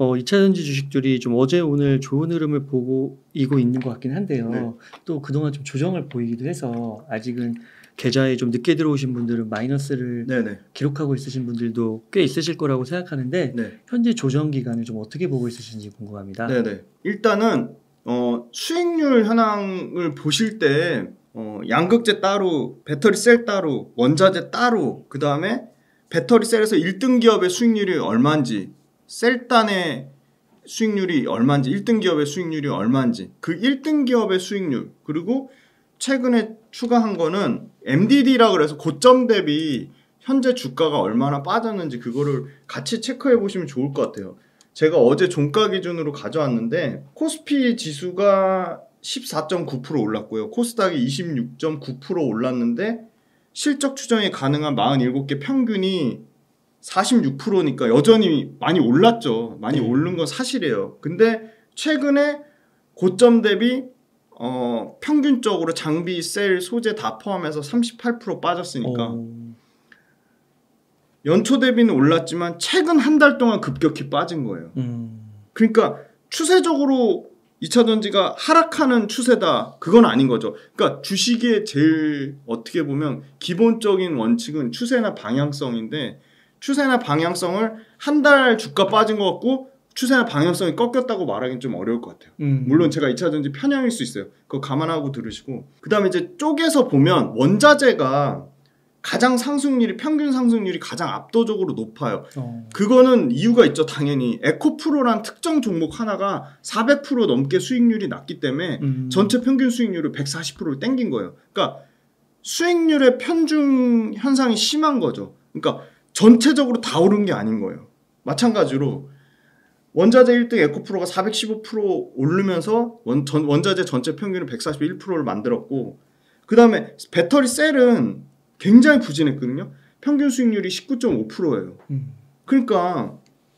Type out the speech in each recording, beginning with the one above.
2차전지 주식들이 좀 어제 오늘 좋은 흐름을 보이고 있는 것 같긴 한데요. 네. 또 그동안 좀 조정을 보이기도 해서 아직은 계좌에 좀 늦게 들어오신 분들은 마이너스를 네네. 기록하고 있으신 분들도 꽤 있으실 거라고 생각하는데 네. 현재 조정 기간을 좀 어떻게 보고 있으신지 궁금합니다. 네네. 일단은 수익률 현황을 보실 때 양극재 따로, 배터리 셀 따로, 원자재 따로, 그 다음에 배터리 셀에서 1등 기업의 수익률이 얼마인지, 셀단의 수익률이 얼마인지, 1등 기업의 수익률이 얼마인지, 그 1등 기업의 수익률, 그리고 최근에 추가한 거는 MDD라 그래서 고점 대비 현재 주가가 얼마나 빠졌는지 그거를 같이 체크해 보시면 좋을 것 같아요. 제가 어제 종가 기준으로 가져왔는데 코스피 지수가 14.9% 올랐고요. 코스닥이 26.9% 올랐는데 실적 추정이 가능한 47개 평균이 46%니까 여전히 많이 올랐죠. 많이 오른 건 사실이에요. 근데 최근에 고점 대비 평균적으로 장비, 셀, 소재 다 포함해서 38% 빠졌으니까 연초 대비는 올랐지만 최근 한 달 동안 급격히 빠진 거예요. 그러니까 추세적으로 2차전지가 하락하는 추세다. 그건 아닌 거죠. 그러니까 주식의 제일 어떻게 보면 기본적인 원칙은 추세나 방향성인데 추세나 방향성을 한 달 주가 빠진 것 같고 추세나 방향성이 꺾였다고 말하기는 좀 어려울 것 같아요. 물론 제가 2차전지 편향일 수 있어요. 그거 감안하고 들으시고 그 다음에 이제 쪼개서 보면 원자재가 가장 상승률이 평균 상승률이 가장 압도적으로 높아요. 그거는 이유가 있죠. 당연히 에코프로란 특정 종목 하나가 400% 넘게 수익률이 났기 때문에 전체 평균 수익률을 140%를 땡긴 거예요. 그러니까 수익률의 편중 현상이 심한 거죠. 그러니까 전체적으로 다 오른 게 아닌 거예요. 마찬가지로 원자재 1등 에코프로가 415% 오르면서 원자재 전체 평균은 141%를 만들었고 그 다음에 배터리 셀은 굉장히 부진했거든요. 평균 수익률이 19.5%예요. 그러니까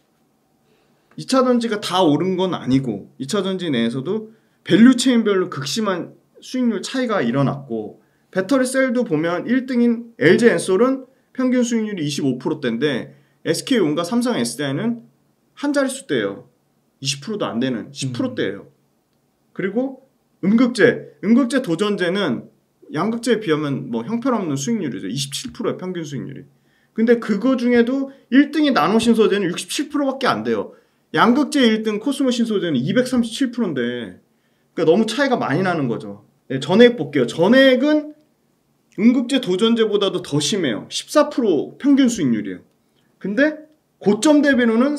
2차전지가 다 오른 건 아니고 2차전지 내에서도 밸류체인별로 극심한 수익률 차이가 일어났고 배터리 셀도 보면 1등인 LG엔솔은 평균 수익률이 25%대인데 SK온과 삼성 SDI는 한 자릿수대예요. 20%도 안 되는 10%대예요. 그리고 음극재 도전재는 양극재에 비하면 뭐 형편없는 수익률이죠. 27%의 평균 수익률이. 근데 그거 중에도 1등이 나노신소재는 67%밖에 안 돼요. 양극재 1등 코스모신소재는 237%인데 그러니까 너무 차이가 많이 나는 거죠. 네, 전해액 볼게요. 전해액은 음극재 도전재보다도 더 심해요. 14% 평균 수익률이에요. 근데 고점 대비로는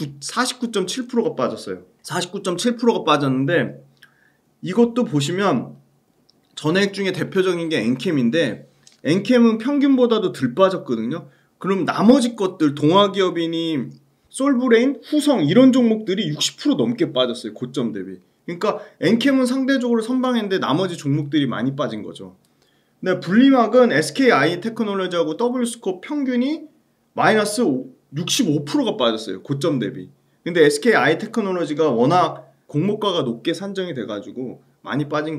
49.7%가 빠졌어요. 49.7%가 빠졌는데 이것도 보시면 전액 중에 대표적인 게 엔캠인데 엔캠은 평균보다도 덜 빠졌거든요. 그럼 나머지 것들 동아기업이니 솔브레인, 후성 이런 종목들이 60% 넘게 빠졌어요. 고점 대비. 그러니까 엔캠은 상대적으로 선방했는데 나머지 종목들이 많이 빠진 거죠. 근데 분리막은 SKI 테크놀로지하고 W스코어 평균이 마이너스 65%가 빠졌어요. 고점 대비. 근데 SKI 테크놀로지가 워낙 공모가가 높게 산정이 돼가지고 많이 빠진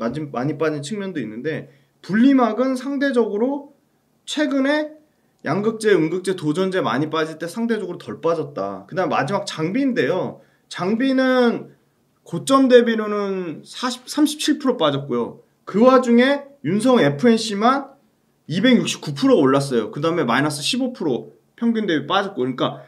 측면도 있는데 분리막은 상대적으로 최근에 양극재, 음극재, 도전재 많이 빠질 때 상대적으로 덜 빠졌다. 그 다음 마지막 장비인데요. 장비는 고점 대비로는 37% 빠졌고요. 그 와중에 윤성 FNC만 269%가 올랐어요. 그 다음에 마이너스 15% 평균 대비 빠졌고 그러니까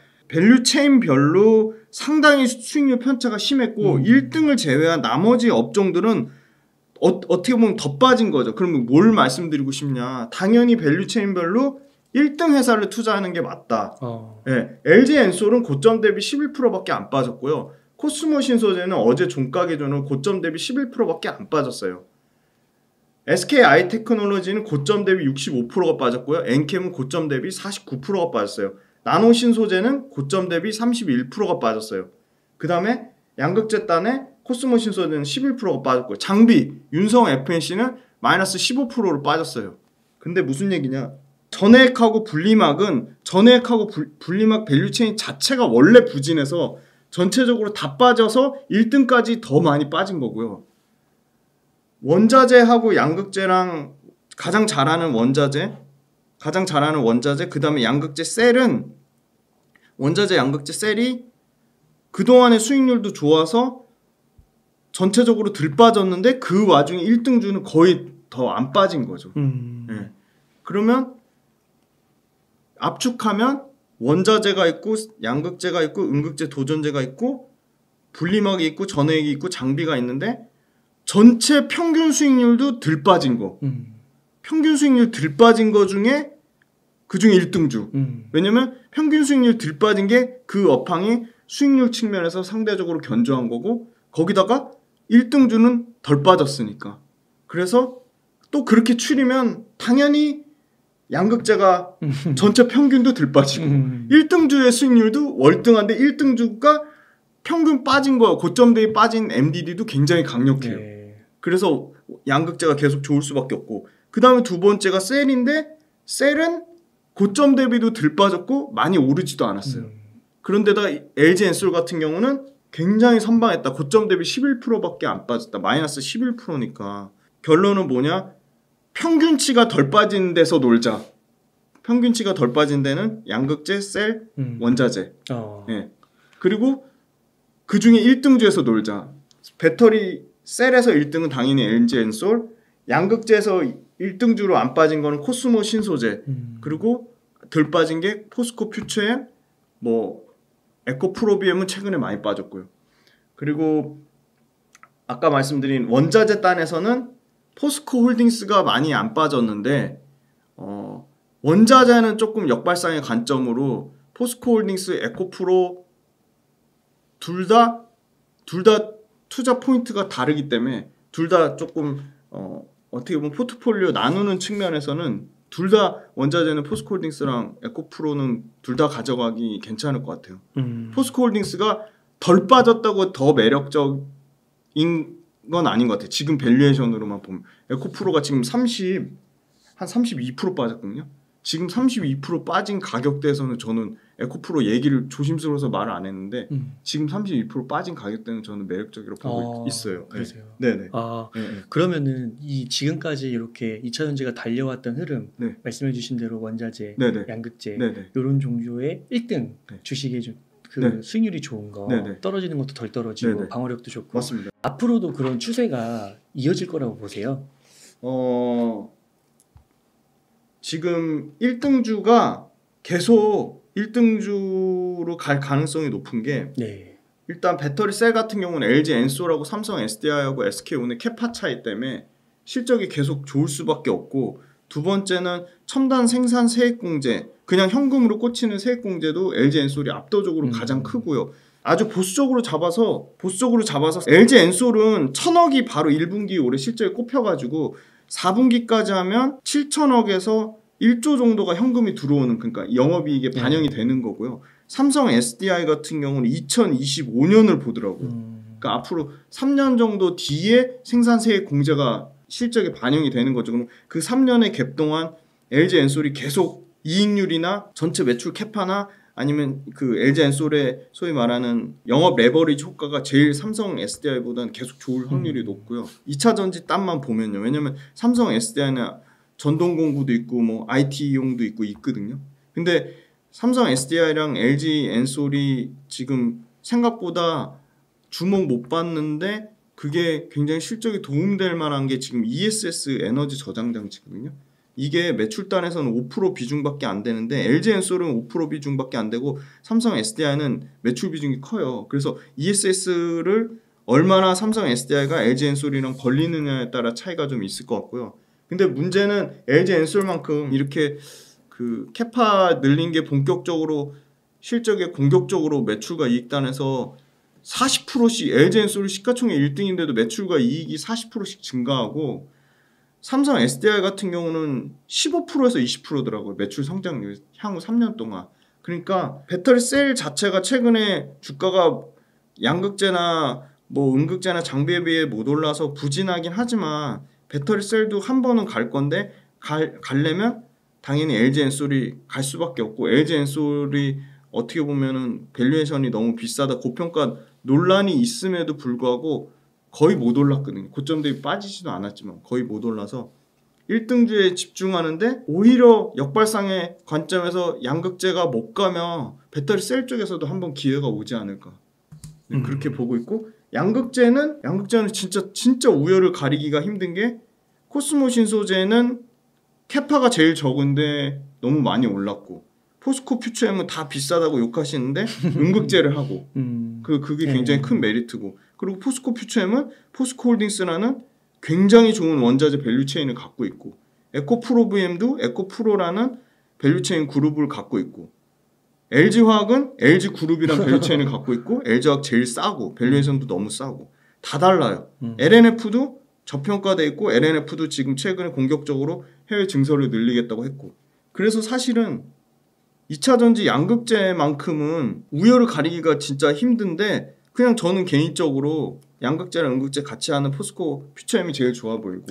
밸류체인별로 상당히 수익률 편차가 심했고 1등을 제외한 나머지 업종들은 어떻게 보면 더 빠진 거죠. 그러면 뭘 말씀드리고 싶냐. 당연히 밸류체인별로 1등 회사를 투자하는 게 맞다. 네, LG엔솔은 고점 대비 11%밖에 안 빠졌고요. 코스모신소재는 어제 종가 기준으로 고점 대비 11%밖에 안 빠졌어요. SKI 테크놀로지는 고점 대비 65%가 빠졌고요. 엔캠은 고점 대비 49%가 빠졌어요. 나노신소재는 고점 대비 31%가 빠졌어요. 그 다음에 양극재단의 코스모신소재는 11%가 빠졌고요. 장비, 윤성 FNC는 마이너스 15%로 빠졌어요. 근데 무슨 얘기냐. 전해액하고 분리막은 전해액하고 분리막 밸류체인 자체가 원래 부진해서 전체적으로 다 빠져서 1등까지 더 많이 빠진 거고요. 원자재하고 양극재랑 가장 잘하는 원자재 그 다음에 양극재 셀은 원자재 양극재 셀이 그동안의 수익률도 좋아서 전체적으로 덜 빠졌는데 그 와중에 1등주는 거의 더 안 빠진 거죠. 네. 그러면 압축하면 원자재가 있고 양극재가 있고 음극재 도전재가 있고 분리막이 있고 전해액이 있고 장비가 있는데 전체 평균 수익률도 덜 빠진 거. 평균 수익률 덜 빠진 거 중에 그중에 1등주. 왜냐면 평균 수익률 덜 빠진 게 그 업황이 수익률 측면에서 상대적으로 견조한 거고 거기다가 1등주는 덜 빠졌으니까. 그래서 또 그렇게 추리면 당연히 양극재가 전체 평균도 덜 빠지고 1등주의 수익률도 월등한데 1등주가 평균 빠진 거 고점 대비 빠진 MDD도 굉장히 강력해요. 네. 그래서 양극재가 계속 좋을 수밖에 없고 그 다음에 두 번째가 셀인데 셀은 고점 대비도 덜 빠졌고 많이 오르지도 않았어요. 그런데다 LG엔솔 같은 경우는 굉장히 선방했다. 고점 대비 11%밖에 안 빠졌다. 마이너스 11%니까 결론은 뭐냐? 평균치가 덜 빠진 데서 놀자. 평균치가 덜 빠진 데는 양극재, 셀, 원자재. 네. 그리고 그 중에 1등주에서 놀자. 배터리 셀에서 1등은 당연히 LG엔솔, 양극재에서 1등주로 안 빠진 거는 코스모 신소재. 그리고 덜 빠진 게 포스코 퓨처엠, 뭐 에코프로비엠은 최근에 많이 빠졌고요. 그리고 아까 말씀드린 원자재 단에서는 포스코 홀딩스가 많이 안 빠졌는데 원자재는 조금 역발상의 관점으로 포스코 홀딩스, 에코프로 둘 다 투자 포인트가 다르기 때문에 둘 다 조금 어떻게 보면 포트폴리오 나누는 측면에서는 둘 다 원자재는 포스코홀딩스랑 에코프로는 둘 다 가져가기 괜찮을 것 같아요. 포스코홀딩스가 덜 빠졌다고 더 매력적인 건 아닌 것 같아요. 지금 밸류에이션으로만 보면 에코프로가 지금 한 32% 빠졌거든요. 지금 32% 빠진 가격대에서는 저는 에코프로 얘기를 조심스러워서 말을 안 했는데 지금 32% 빠진 가격대는 저는 매력적이라고 보고 있어요. 그러세요. 네네. 네. 그러면은 이 지금까지 이렇게 2차전지가 달려왔던 흐름 네. 말씀해주신 대로 원자재, 네네. 양극재 네네. 이런 종류의 1등 네. 주식의 그 네. 수익률이 좋은 거 네네. 떨어지는 것도 덜 떨어지고 네네. 방어력도 좋고 맞습니다. 앞으로도 그런 추세가 이어질 거라고 보세요? 지금 1등주가 계속 1등주로 갈 가능성이 높은 게 네. 일단 배터리 셀 같은 경우는 LG 엔솔하고 삼성 SDI하고 SK온의 캐파 차이 때문에 실적이 계속 좋을 수밖에 없고 두 번째는 첨단 생산 세액공제 그냥 현금으로 꽂히는 세액공제도 LG 엔솔이 압도적으로 가장 크고요. 아주 보수적으로 잡아서 LG 엔솔은 1,000억이 바로 1분기 올해 실적에 꼽혀가지고 4분기까지 하면 7천억에서 1조 정도가 현금이 들어오는 그러니까 영업이익에 반영이 되는 거고요. 삼성 SDI 같은 경우는 2025년을 보더라고요. 그러니까 앞으로 3년 정도 뒤에 생산세액 공제가 실적에 반영이 되는 거죠. 그럼 그 3년의 갭 동안 LG 엔솔이 계속 이익률이나 전체 매출 캐파나 아니면 그 LG 엔솔의 소위 말하는 영업 레버리지 효과가 제일 삼성 SDI보다는 계속 좋을 확률이 높고요. 2차 전지 땀만 보면요. 왜냐면 삼성 SDI는 전동 공구도 있고 뭐 IT용도 있고 있거든요. 근데 삼성 SDI랑 LG 엔솔이 지금 생각보다 주목 못 받는데 그게 굉장히 실적에 도움될 만한 게 지금 ESS 에너지 저장 장치거든요. 이게 매출단에서는 5% 비중밖에 안 되는데 LG 엔솔은 5% 비중밖에 안 되고 삼성 SDI는 매출 비중이 커요. 그래서 ESS를 얼마나 삼성 SDI가 LG 엔솔이랑 벌리느냐에 따라 차이가 좀 있을 것 같고요. 근데 문제는 LG 엔솔만큼 이렇게 그 캐파 늘린 게 본격적으로 실적에 공격적으로 매출과 이익단에서 40%씩 LG 엔솔이 시가총액 1등인데도 매출과 이익이 40%씩 증가하고 삼성 SDI 같은 경우는 15%에서 20%더라고요. 매출 성장률 향후 3년 동안. 그러니까 배터리 셀 자체가 최근에 주가가 양극재나 뭐 음극재나 장비에 비해 못 올라서 부진하긴 하지만 배터리 셀도 한 번은 갈 건데 가려면 당연히 LG 엔솔이 갈 수밖에 없고 LG 엔솔이 어떻게 보면은 밸류에이션이 너무 비싸다 고평가 논란이 있음에도 불구하고 거의 못 올랐거든요. 고점 대비 빠지지도 않았지만 거의 못 올라서 1등주에 집중하는데 오히려 역발상의 관점에서 양극재가 못 가면 배터리 셀 쪽에서도 한번 기회가 오지 않을까. 그렇게 보고 있고 양극재는 진짜 우열을 가리기가 힘든 게 코스모 신소재는 캐파가 제일 적은데 너무 많이 올랐고 포스코 퓨처엠은 다 비싸다고 욕하시는데 음극재를 하고 그게 굉장히 큰 메리트고 그리고 포스코 퓨처엠은 포스코 홀딩스라는 굉장히 좋은 원자재 밸류체인을 갖고 있고 에코프로비엠도 에코프로라는 밸류체인 그룹을 갖고 있고 LG화학은 LG그룹이란 밸류체인을 갖고 있고 LG화학 제일 싸고 밸류에이션도 너무 싸고 다 달라요. LNF도 저평가돼 있고 LNF도 지금 최근에 공격적으로 해외 증설을 늘리겠다고 했고 그래서 사실은 2차전지 양극재만큼은 우열을 가리기가 진짜 힘든데 그냥 저는 개인적으로 양극재랑 음극재 같이 하는 포스코 퓨처엠이 제일 좋아 보이고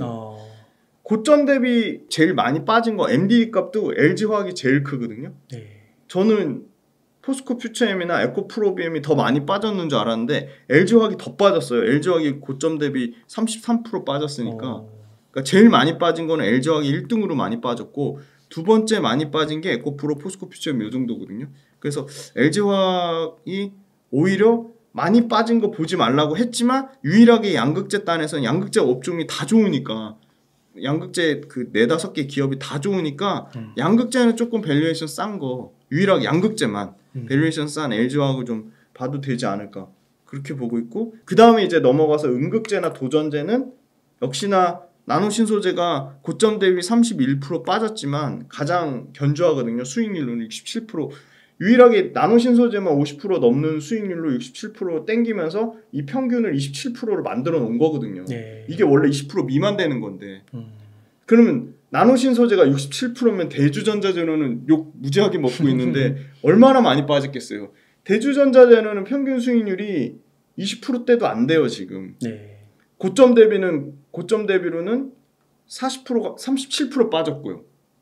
고점 대비 제일 많이 빠진 거 MDD 값도 LG화학이 제일 크거든요. 저는 포스코 퓨처엠이나 에코프로비엠이 더 많이 빠졌는 줄 알았는데 LG화학이 더 빠졌어요. LG화학이 고점 대비 33% 빠졌으니까 그러니까 제일 많이 빠진 거는 LG화학이 1등으로 많이 빠졌고 두 번째 많이 빠진 게 에코프로, 포스코 퓨처엠 이 정도거든요. 그래서 LG화학이 오히려 많이 빠진 거 보지 말라고 했지만 유일하게 양극재 단에서는 양극재 업종이 다 좋으니까 양극재 그 4-5개 기업이 다 좋으니까 양극재는 조금 밸류에이션 싼 거 유일하게 양극재만 밸류에이션 싼 LG화학을 좀 봐도 되지 않을까 그렇게 보고 있고 그 다음에 이제 넘어가서 음극재나 도전재는 역시나 나노신소재가 고점 대비 31% 빠졌지만 가장 견조하거든요. 수익률로는 67% 유일하게 나노신소재만 50% 넘는 수익률로 67% 땡기면서 이 평균을 27%로 만들어 놓은 거거든요. 이게 원래 20% 미만 되는 건데 그러면 나노신소재가 67%면 대주전자재료는 욕 무지하게 먹고 있는데 얼마나 많이 빠졌겠어요. 대주전자재료는 평균 수익률이 20%대도 안 돼요 지금. 고점 대비로는 40%가 37% 빠졌고요.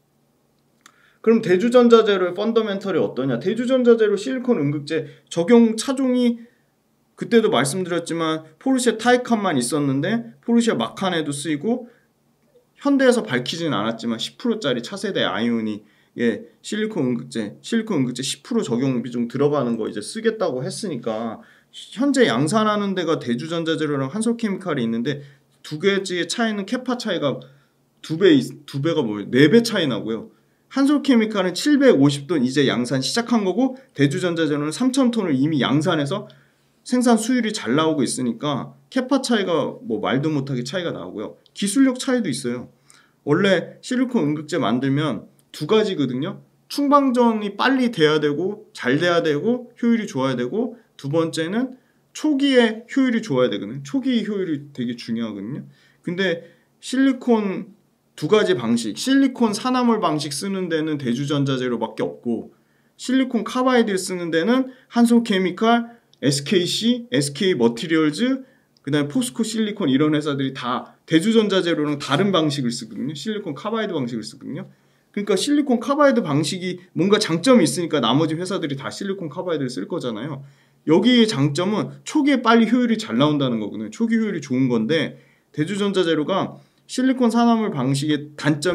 그럼 대주전자재료의 펀더멘털이 어떠냐? 대주전자재료 실리콘 음극재 적용 차종이 그때도 말씀드렸지만 포르쉐 타이칸만 있었는데 포르쉐 마칸에도 쓰이고 현대에서 밝히진 않았지만 10%짜리 차세대 아이오닉 실리콘 음극재 10% 적용 비중 들어가는 거 이제 쓰겠다고 했으니까 현재 양산하는 데가 대주전자재료랑 한솔케미칼이 있는데 두 개의 차이는 캐파 차이가 두 배가 뭐예요? 4배 차이 나고요. 한솔케미칼은 750톤 이제 양산 시작한 거고 대주전자재료는 3,000톤을 이미 양산해서 생산 수율이 잘 나오고 있으니까 캐파 차이가 뭐 말도 못하게 차이가 나오고요. 기술력 차이도 있어요. 원래 실리콘 음극재 만들면 두 가지거든요. 충방전이 빨리 돼야 되고 잘 돼야 되고 효율이 좋아야 되고 두 번째는 초기에 효율이 좋아야 되거든요. 초기 효율이 되게 중요하거든요. 근데 실리콘 두 가지 방식, 실리콘 산화물 방식 쓰는 데는 대주전자재료밖에 없고 실리콘 카바이드를 쓰는 데는 한솔케미칼, SKC, SK머티리얼즈, 그 다음에 포스코 실리콘 이런 회사들이 다 대주전자재료랑 다른 방식을 쓰거든요. 실리콘 카바이드 방식을 쓰거든요. 그러니까 실리콘 카바이드 방식이 뭔가 장점이 있으니까 나머지 회사들이 다 실리콘 카바이드를 쓸 거잖아요. 여기의 장점은 초기에 빨리 효율이 잘 나온다는 거거든요. 초기 효율이 좋은 건데 대주전자재료가 실리콘 산화물 방식의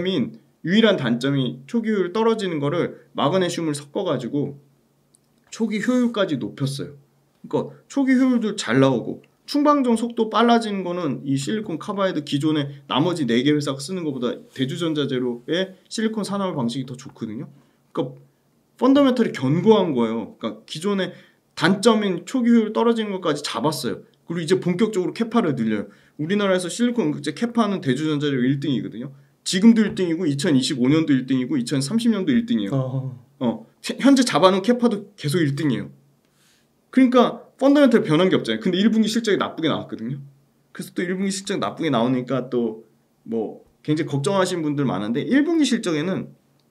유일한 단점이 초기 효율 떨어지는 거를 마그네슘을 섞어가지고 초기 효율까지 높였어요. 그러니까 초기 효율도 잘 나오고 충방전 속도 빨라지는 거는 이 실리콘 카바이드 기존의 나머지 4개 회사가 쓰는 것보다 대주전자재료의 실리콘 산화물 방식이 더 좋거든요. 그러니까 펀더멘털이 견고한 거예요. 그러니까 기존의 단점인 초기 효율 떨어지는 것까지 잡았어요. 그리고 이제 본격적으로 캐파를 늘려요. 우리나라에서 실리콘 음극재 캐파는 대주전자재료 1등이거든요. 지금도 1등이고 2025년도 1등이고 2030년도 1등이에요. 현재 잡아놓은 캐파도 계속 1등이에요. 그러니까 펀더멘털 변한 게 없잖아요. 근데 1분기 실적이 나쁘게 나왔거든요. 그래서 또 1분기 실적 나쁘게 나오니까 또 뭐 굉장히 걱정하시는 분들 많은데 1분기 실적에는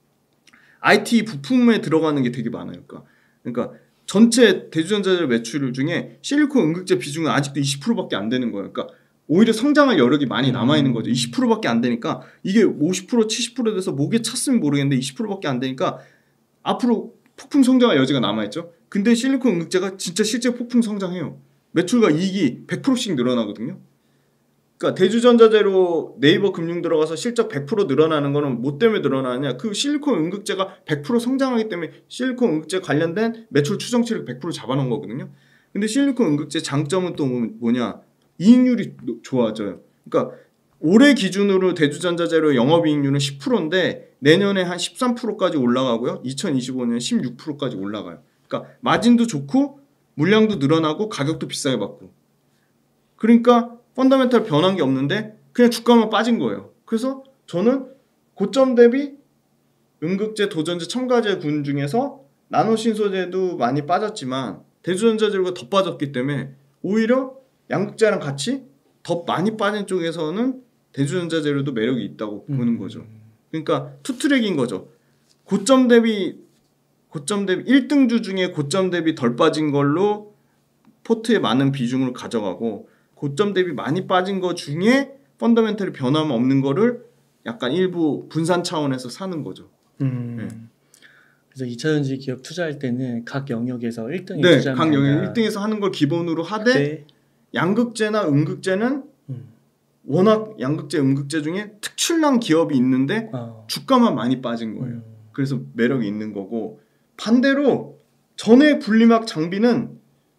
IT 부품에 들어가는 게 되게 많아요. 그러니까 전체 대주전자재료 매출 중에 실리콘 음극재 비중은 아직도 20%밖에 안 되는 거예요. 그러니까 오히려 성장할 여력이 많이 남아있는 거죠. 20%밖에 안 되니까 이게 50% 70% 돼서 목에 찼으면 모르겠는데 20%밖에 안 되니까 앞으로 폭풍 성장할 여지가 남아있죠. 근데 실리콘 음극재가 진짜 실제 폭풍 성장해요. 매출과 이익이 100%씩 늘어나거든요. 그러니까 대주전자재료 네이버 금융 들어가서 실적 100% 늘어나는 거는 뭐 때문에 늘어나느냐? 그 실리콘 음극재가 100% 성장하기 때문에 실리콘 음극재 관련된 매출 추정치를 100% 잡아놓은 거거든요. 근데 실리콘 음극재 장점은 또 뭐냐? 이익률이 좋아져요. 그러니까 올해 기준으로 대주전자재료 영업이익률은 10%인데 내년에 한 13%까지 올라가고요. 2025년 16%까지 올라가요. 그러니까 마진도 좋고 물량도 늘어나고 가격도 비싸게 받고. 그러니까 펀더멘탈 변한 게 없는데 그냥 주가만 빠진 거예요. 그래서 저는 고점 대비 음극재, 도전재, 첨가제 군 중에서 나노신소재도 많이 빠졌지만 대주전자재료가 더 빠졌기 때문에 오히려 양극재랑 같이 더 많이 빠진 쪽에서는 대주전자재료도 매력이 있다고 보는 거죠. 그러니까 투트랙인 거죠. 고점 대비 1등주 중에 고점 대비 덜 빠진 걸로 포트에 많은 비중을 가져가고 고점 대비 많이 빠진 거 중에 펀더멘털이 변함 없는 거를 약간 일부 분산 차원에서 사는 거죠. 네. 그래서 2차전지 기업 투자할 때는 각 영역에서 1등에 네, 투자하면 각 영역 된다. 1등에서 하는 걸 기본으로 하되 네. 양극재나 음극재는 워낙 양극재, 음극재 중에 특출난 기업이 있는데 주가만 많이 빠진 거예요. 그래서 매력이 있는 거고 반대로 전액 분리막 장비는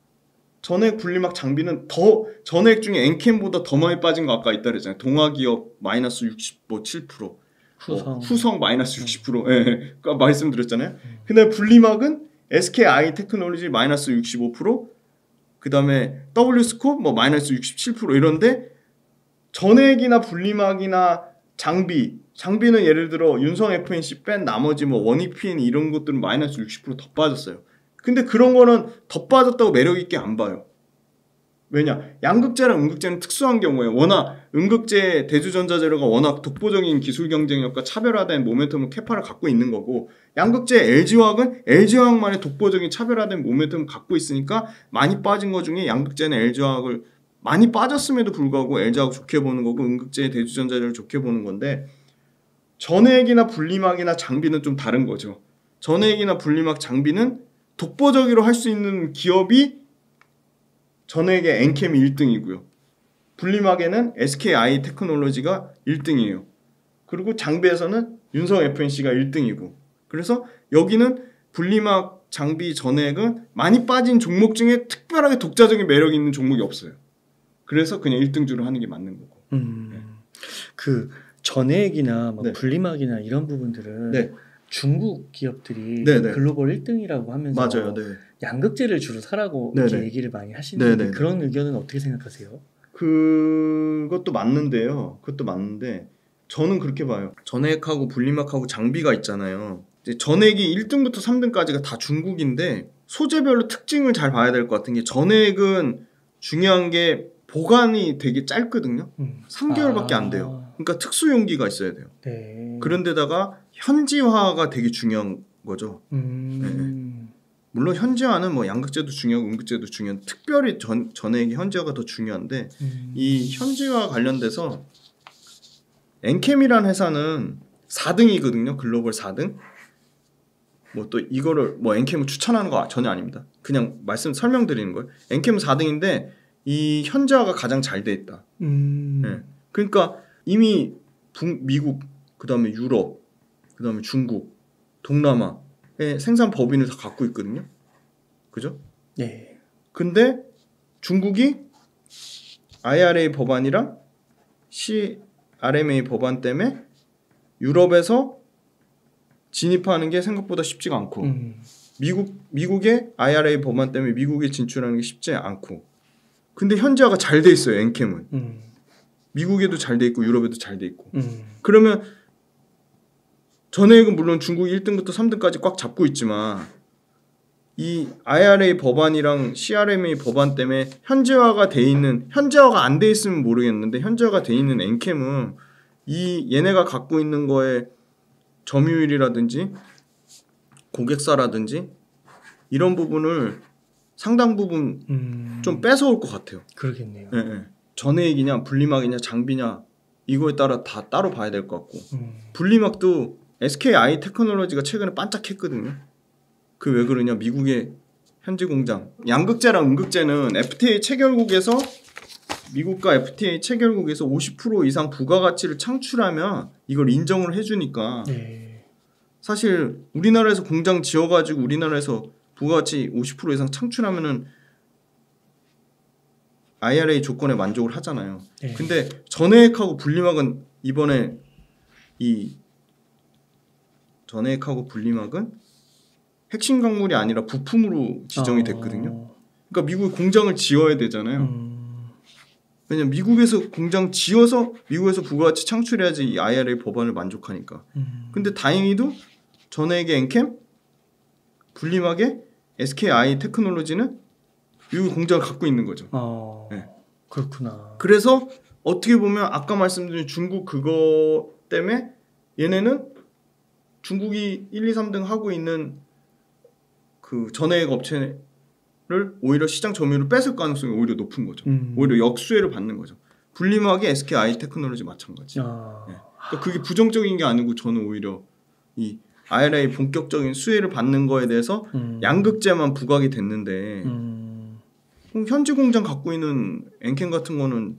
더 전액 중에 엔캠보다 더 많이 빠진 거 아까 있다 그랬잖아요. 동아기업 마이너스 67%, 후성 마이너스 60%, 예, 아까 말씀드렸잖아요. 근데 분리막은 SKI 테크놀로지 마이너스 65%, 그 다음에 W스코 뭐 마이너스 67% 이런데 전액이나 분리막이나 장비는 예를 들어 윤성 FNC 뺀 나머지 뭐 원익PN 이런 것들은 마이너스 60%더 빠졌어요. 근데 그런 거는 더 빠졌다고 매력 있게 안 봐요. 왜냐? 양극재랑 음극재는 특수한 경우에 워낙 음극재 대주전자재료가 워낙 독보적인 기술 경쟁력과 차별화된 모멘텀을 캐파를 갖고 있는 거고 양극재 LG화학은 LG화학만의 독보적인 차별화된 모멘텀을 갖고 있으니까 많이 빠진 거 중에 양극재는 LG화학을 많이 빠졌음에도 불구하고 LG화학 좋게 보는 거고 음극재 대주전자재료를 좋게 보는 건데 전액이나 분리막이나 장비는 좀 다른 거죠. 전액이나 분리막 장비는 독보적으로 할 수 있는 기업이 전액의 엔캠이 1등이고요. 분리막에는 SKI 테크놀로지가 1등이에요. 그리고 장비에서는 윤성 FNC가 1등이고 그래서 여기는 분리막 장비 전액은 많이 빠진 종목 중에 특별하게 독자적인 매력이 있는 종목이 없어요. 그래서 그냥 1등주로 하는 게 맞는 거고. 그 전액이나 뭐 네. 분리막이나 이런 부분들은 네. 중국 기업들이 네네. 글로벌 1등이라고 하면서 맞아요. 네. 양극재를 주로 사라고 네네. 이렇게 얘기를 많이 하시는데 네네. 그런 의견은 어떻게 생각하세요? 그것도 맞는데요. 그것도 맞는데 저는 그렇게 봐요. 전액하고 분리막하고 장비가 있잖아요. 이제 전액이 1등부터 3등까지가 다 중국인데 소재별로 특징을 잘 봐야 될 것 같은 게 전액은 중요한 게 보관이 되게 짧거든요. 3개월밖에 안 돼요. 그러니까 특수 용기가 있어야 돼요. 네. 그런데다가 현지화가 되게 중요한 거죠. 물론 현지화는 뭐 양극재도 중요하고 음극재도 중요한 특별히 전액이 현지화가 더 중요한데 이 현지화 관련돼서 엔캠이라는 회사는 4등이거든요. 글로벌 4등. 뭐 또 이거를 뭐 엔캠을 추천하는 거 전혀 아닙니다. 그냥 설명드리는 거예요. 엔캠은 4등인데 이 현지화가 가장 잘 돼 있다. 네. 그러니까 이미 미국, 그 다음에 유럽, 그 다음에 중국, 동남아의 생산 법인을 다 갖고 있거든요. 그죠? 네. 근데 중국이 IRA 법안이랑 CRMA 법안 때문에 유럽에서 진입하는 게 생각보다 쉽지가 않고 미국의 IRA 법안 때문에 미국에 진출하는 게 쉽지 않고 근데 현지화가 잘 돼 있어요. 엔캠은 미국에도 잘 돼 있고 유럽에도 잘 돼 있고 그러면 전액은 물론 중국 1등부터 3등까지 꽉 잡고 있지만 이 IRA 법안이랑 CRMA 법안 때문에 현지화가 안 돼 있으면 모르겠는데 현지화가 돼 있는 엔캠은 얘네가 갖고 있는 거에 점유율이라든지 고객사라든지 이런 부분을 상당 부분 좀 뺏어올 것 같아요. 그러겠네요. 네. 전액이냐 분리막이냐 장비냐 이거에 따라 다 따로 봐야 될 것 같고 분리막도 SKI 테크놀로지가 최근에 반짝했거든요. 그 왜 그러냐 미국의 현지 공장 양극재랑 음극재는 FTA 체결국에서 미국과 FTA 체결국에서 50% 이상 부가가치를 창출하면 이걸 인정을 해주니까 네. 사실 우리나라에서 공장 지어가지고 우리나라에서 부가가치 50% 이상 창출하면은 IRA 조건에 만족을 하잖아요. 네. 근데 전해액하고 분리막은 이번에 이 전해액하고 분리막은 핵심 광물이 아니라 부품으로 지정이 됐거든요. 그러니까 미국에 공장을 지어야 되잖아요. 왜냐면 미국에서 공장 지어서 미국에서 부가가치 창출해야지 이 IRA 법안을 만족하니까. 근데 다행히도 전해액의 엔캠, 분리막의 SKI 테크놀로지는 미국 공장을 갖고 있는 거죠. 네. 그렇구나. 그래서 어떻게 보면 아까 말씀드린 중국 그거 때문에 얘네는 중국이 1, 2, 3등 하고 있는 그 전해액 업체를 오히려 시장 점유율을 뺏을 가능성이 오히려 높은 거죠. 오히려 역수혜를 받는 거죠. 분리막의 SKI 테크놀로지 마찬가지. 네. 그러니까 그게 부정적인 게 아니고 저는 오히려 이 IRA 본격적인 수혜를 받는 거에 대해서 양극재만 부각이 됐는데 그럼 현지 공장 갖고 있는 엔캠 같은 거는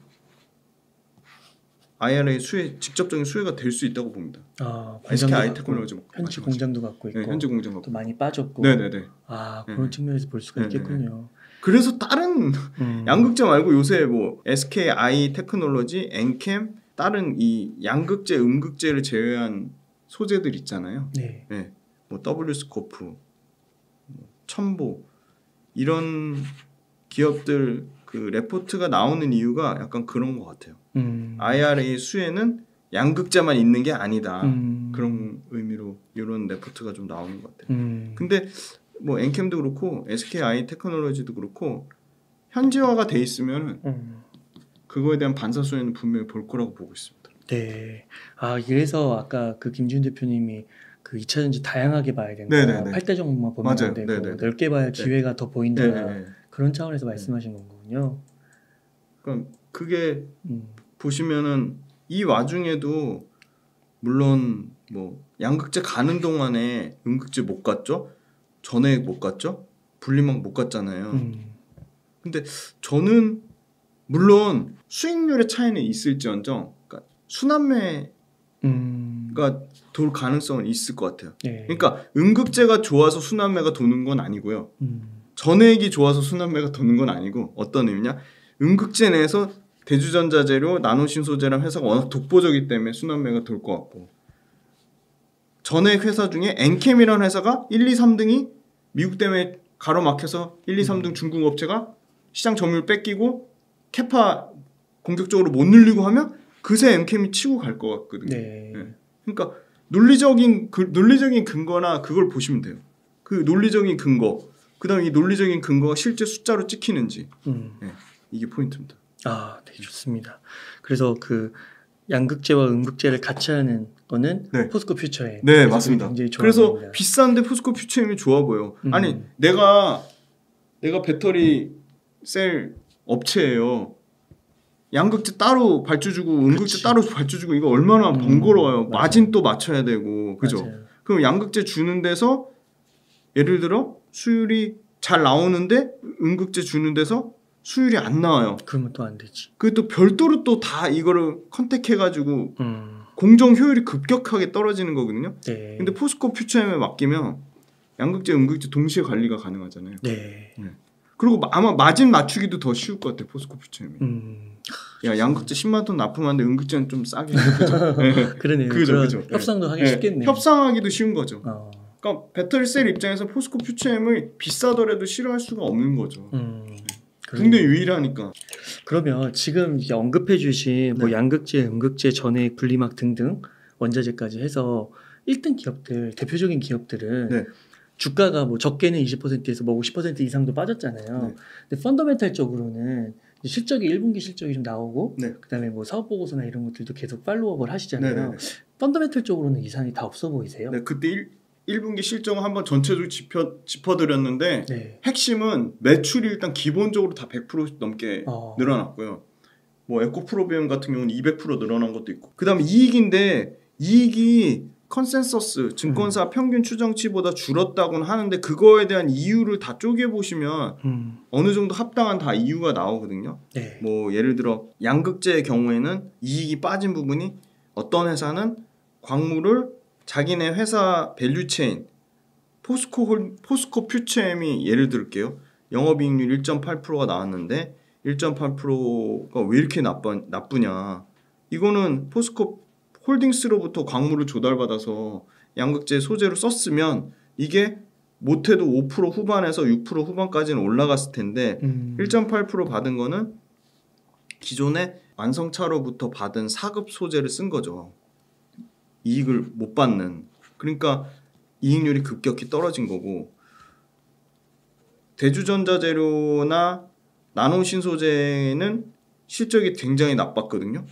IRA 수혜 직접적인 수혜가 될 수 있다고 봅니다. SKI 테크놀로지 현지 공장도 갖고 있고 네, 현지 공장 갖고 또 많이 빠졌고. 네네네. 그런 측면에서 볼 수가 있겠군요. 그래서 다른 양극재 말고 요새 뭐 SKI 테크놀로지, 엔캠 다른 이 양극재, 음극재를 제외한 소재들 있잖아요. 네. 네. 뭐 W스코프, 첨보 이런 기업들 그 레포트가 나오는 이유가 약간 그런 것 같아요. IRA 수혜는 양극재만 있는 게 아니다. 그런 의미로 이런 레포트가 좀 나오는 것 같아요. 근데 뭐 엔캠도 그렇고 SKI 테크놀로지도 그렇고 현지화가 돼 있으면 그거에 대한 반사 수혜는 분명히 볼 거라고 보고 있습니다. 네. 그래서 아까 그 김지훈 대표님이 그 2차전지 다양하게 봐야 된다. 네네네. 8대 종목만 보면 맞아요. 안 되고 네네네. 넓게 봐야 기회가 더 보인다. 네네네. 그런 차원에서 말씀하신 거군요. 그럼 그게 보시면은 이 와중에도 물론 뭐 양극재 가는 동안에 음극재 못 갔죠? 전해액 못 갔죠? 분리막 못 갔잖아요. 근데 저는 물론 수익률의 차이는 있을지언정 그러니까 순환매가 돌 가능성은 있을 것 같아요. 네. 그러니까 음극재가 좋아서 순환매가 도는 건 아니고요. 전해액이 좋아서 순환매가 도는 건 아니고 어떤 의미냐? 음극재 내에서 대주전자재료, 나노신소재라는 회사가 워낙 독보적이기 때문에 순환매가 돌 것 같고 전액 회사 중에 엔캠이라는 회사가 1, 2, 3등이 미국 때문에 가로막혀서 1, 2, 3등 중국 업체가 시장 점유율 뺏기고 캐파 공격적으로 못 늘리고 하면 그새 엔캠이 치고 갈 것 같거든요. 네. 네. 그러니까 논리적인 근거나 그걸 보시면 돼요. 그 논리적인 근거, 그다음에 이 논리적인 근거가 실제 숫자로 찍히는지 네. 이게 포인트입니다. 네, 좋습니다. 그래서 그 양극재와 음극재를 같이 하는 거는 네. 포스코 퓨처에 네, 맞습니다. 굉장히 좋아 그래서 보입니다. 비싼데 포스코 퓨처엠이 좋아 보여. 아니 내가 배터리 셀 업체예요. 양극재 따로 발주 주고 음극재 따로 발주 주고 이거 얼마나 번거로워요. 마진 또 맞춰야 되고 그죠? 맞아요. 그럼 양극재 주는 데서 예를 들어 수율이 잘 나오는데 음극재 주는 데서 수율이 안 나와요. 그러면 또 안 되지. 그 또 별도로 또 다 이거를 컨택해가지고 공정 효율이 급격하게 떨어지는 거거든요. 네. 근데 포스코 퓨처엠에 맡기면 양극재, 음극재 동시에 관리가 가능하잖아요. 네. 그리고 아마 마진 맞추기도 더 쉬울 것 같아요. 포스코 퓨처엠이. 야 양극재 10만 톤 납품하는데 음극재는 좀 싸게. 그죠? 네. 그러네요. 그죠. 협상도 하기 쉽겠네요. 협상하기도 쉬운 거죠. 그러니까 배터리 셀 입장에서 포스코 퓨처엠을 비싸더라도 싫어할 수가 없는 거죠. 국내 유일하니까. 그러면 지금 이제 언급해주신 뭐 양극재, 음극재, 전해액, 분리막 등등 원자재까지 해서 1등 기업들, 대표적인 기업들은 주가가 뭐 적게는 20%에서 뭐 50% 이상도 빠졌잖아요. 근데 펀더멘탈적으로는 실적이 1분기 실적이 좀 나오고 그다음에 뭐 사업 보고서나 이런 것들도 계속 팔로우업을 하시잖아요. 펀더멘탈적으로는 이상이 다 없어 보이세요? 네, 그때 1분기 실적은 한번 전체적으로 짚어드렸는데 핵심은 매출이 일단 기본적으로 다 100% 넘게 늘어났고요. 뭐 에코프로비움 같은 경우는 200% 늘어난 것도 있고 그 다음에 이익인데 이익이 컨센서스 증권사 평균 추정치보다 줄었다고는 하는데 그거에 대한 이유를 다 쪼개보시면 어느 정도 합당한 다 이유가 나오거든요. 뭐 예를 들어 양극재의 경우에는 이익이 빠진 부분이 어떤 회사는 광물을 자기네 회사 밸류체인 포스코 퓨처엠이 예를 들게요. 영업이익률 1.8%가 나왔는데 1.8%가 왜 이렇게 나쁘냐. 이거는 포스코 홀딩스로부터 광물을 조달받아서 양극재 소재로 썼으면 이게 못해도 5% 후반에서 6% 후반까지는 올라갔을 텐데 1.8% 받은 거는 기존의 완성차로부터 받은 사급 소재를 쓴 거죠. 이익을 못 받는. 그러니까 이익률이 급격히 떨어진 거고, 대주전자재료나 나노신소재는 실적이 굉장히 나빴거든요.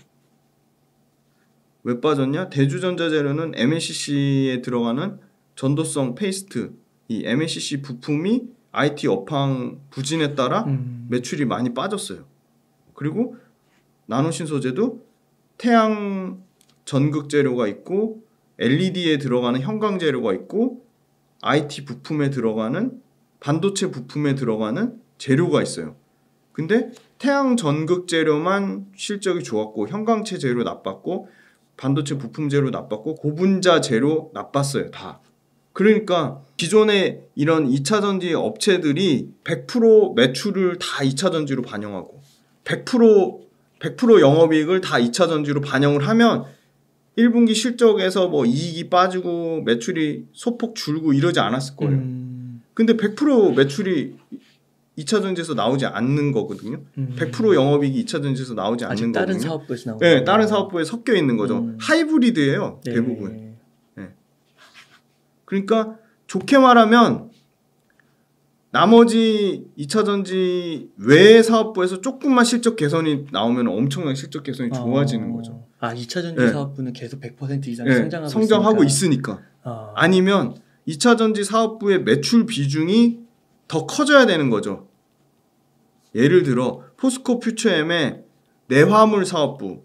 왜 빠졌냐? 대주전자재료는 MLCC에 들어가는 전도성 페이스트, 이 MLCC 부품이 IT 업황 부진에 따라 매출이 많이 빠졌어요. 그리고 나노신소재도 태양 전극 재료가 있고 LED에 들어가는 형광 재료가 있고 IT 부품에 들어가는 반도체 부품에 들어가는 재료가 있어요. 근데 태양 전극 재료만 실적이 좋았고 형광체 재료 나빴고 반도체 부품 재료 나빴고 고분자 재료 나빴어요. 다. 그러니까 기존에 이런 2차전지 업체들이 100% 매출을 다 2차전지로 반영하고 100% 영업이익을 다 2차전지로 반영을 하면 1분기 실적에서 뭐 이익이 빠지고 매출이 소폭 줄고 이러지 않았을 거예요. 근데 100% 매출이 2차전지에서 나오지 않는 거거든요. 100% 영업이익이 2차전지에서 나오지 않는 거거든요. 다른 사업부에서 나오는 네, 다른 사업부에 섞여 있는 거죠. 하이브리드예요. 네. 대부분. 네. 그러니까 좋게 말하면 나머지 2차전지 외의 사업부에서 조금만 실적 개선이 나오면 엄청난 실적 개선이 좋아지는 거죠. 2차전지 네. 사업부는 계속 100% 이상 네, 성장하고 있으니까. 아니면 2차전지 사업부의 매출 비중이 더 커져야 되는 거죠. 예를 들어 포스코 퓨처엠의 내화물 사업부,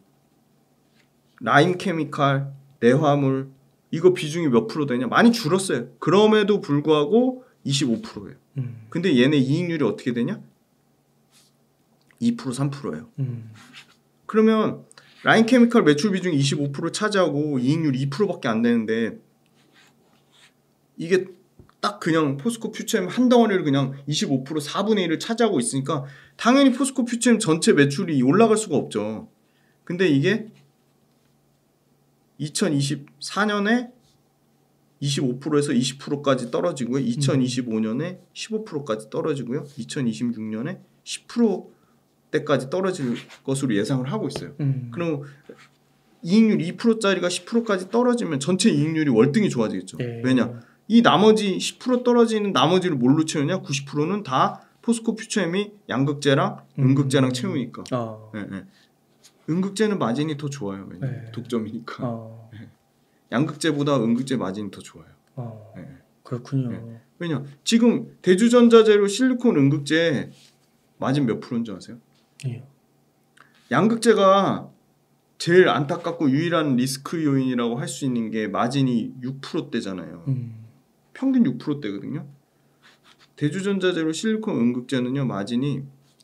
라임케미칼, 내화물 이거 비중이 몇 프로 되냐? 많이 줄었어요. 그럼에도 불구하고 25%예요. 근데 얘네 이익률이 어떻게 되냐? 2% 3%예요. 그러면 라임케미칼 매출 비중이 25% 차지하고 이익률 2%밖에 안 되는데 이게 딱 그냥 포스코 퓨처엠 한 덩어리를 그냥 25% 4분의 1을 차지하고 있으니까 당연히 포스코 퓨처엠 전체 매출이 올라갈 수가 없죠. 근데 이게 2024년에 25%에서 20%까지 떨어지고요. 2025년에 15%까지 떨어지고요. 2026년에 10%대까지 떨어질 것으로 예상을 하고 있어요. 그럼 이익률 2%짜리가 10%까지 떨어지면 전체 이익률이 월등히 좋아지겠죠. 네. 왜냐? 이 나머지 10% 떨어지는 나머지를 뭘로 채우냐? 90%는 다 포스코 퓨처엠이 양극재랑 음극재랑 채우니까. 네, 네. 음극재는 마진이 더 좋아요. 왜냐? 네. 독점이니까. 네. 양극재보다 음극재 마진이 더 좋아요. 네. 그렇군요. 네. 왜냐? 지금 대주전자재료 실리콘 음극재 마진 몇 프로인 줄 아세요? 예. 양극재가 제일 안타깝고 유일한 리스크 요인이라고 할 수 있는 게 마진이 6%대잖아요. 평균 6%대거든요. 대주전자재료 실리콘 음극재는요 마진이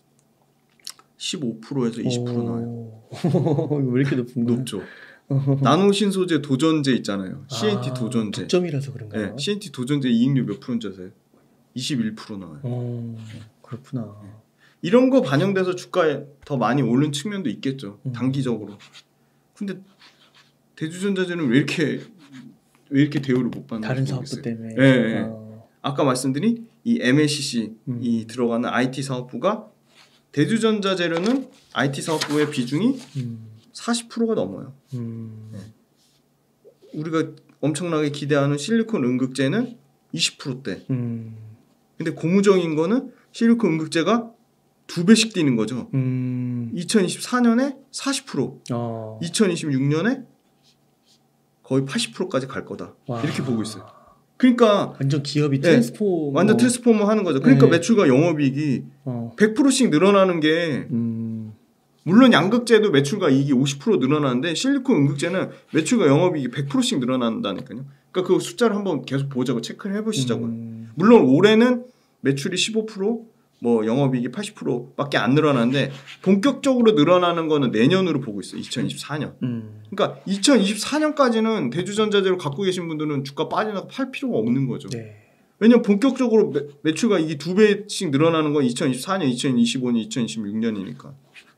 15%에서 20% 나와요. 왜 이렇게 높죠. 나노신소재 도전재 있잖아요. CNT 도전재. 독점이라서 그런가요? 네, CNT 도전재 이익률 몇 프로인지 아세요? 21% 나와요. 그렇구나. 이런 거 반영돼서 주가에 더 많이 오른 측면도 있겠죠. 단기적으로. 근데 대주전자재는 왜 이렇게 대우를 못 받는 다른 사업부 때문에. 네. 아까 말씀드린 이 MLCC 이 들어가는 IT 사업부가 대주전자재료는 IT 사업부의 비중이 40%가 넘어요. 네. 우리가 엄청나게 기대하는 실리콘 음극재는 20%대. 근데 고무적인 거는 실리콘 음극재가 2배씩 뛰는 거죠. 2024년에 40%, 2026년에 거의 80%까지 갈 거다. 와. 이렇게 보고 있어요. 그러니까 완전 기업이 트랜스포머. 완전 트랜스포머 하는 거죠. 그러니까 네. 매출과 영업이익이 100%씩 늘어나는 게 물론 양극재도 매출과 이익이 50% 늘어나는데 실리콘 음극재는 매출과 영업이익이 100%씩 늘어난다니까요. 그러니까 그 숫자를 한번 계속 보자고 체크를 해보시자고요. 물론 올해는 매출이 15%, 뭐 영업이익이 80%밖에 안 늘어나는데 본격적으로 늘어나는 거는 내년으로 보고 있어요. 2024년. 그러니까 2024년까지는 대주전자재료 갖고 계신 분들은 주가 빠지나가 팔 필요가 없는 거죠. 네. 왜냐면 본격적으로 매출가 이게 2배씩 늘어나는 건 2024년, 2025년, 2026년이니까.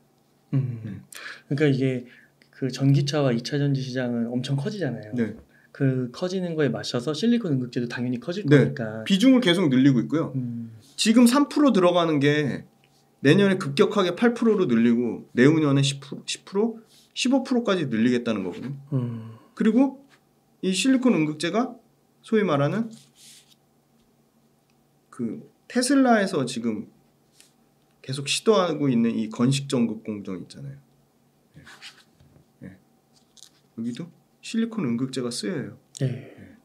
그러니까 이게 그 전기차와 2차 전지 시장은 엄청 커지잖아요. 네. 그 커지는 거에 맞춰서 실리콘 응급제도 당연히 커질 네. 거니까. 비중을 계속 늘리고 있고요. 지금 3% 들어가는 게 내년에 급격하게 8%로 늘리고 내후년에 10%, 15%까지 늘리겠다는 거거든요. 그리고 이 실리콘 응급제가 소위 말하는 그 테슬라에서 지금 계속 시도하고 있는 이 건식 전극 공정 있잖아요. 네. 네. 여기도 실리콘 응급제가 쓰여요. 네. 네.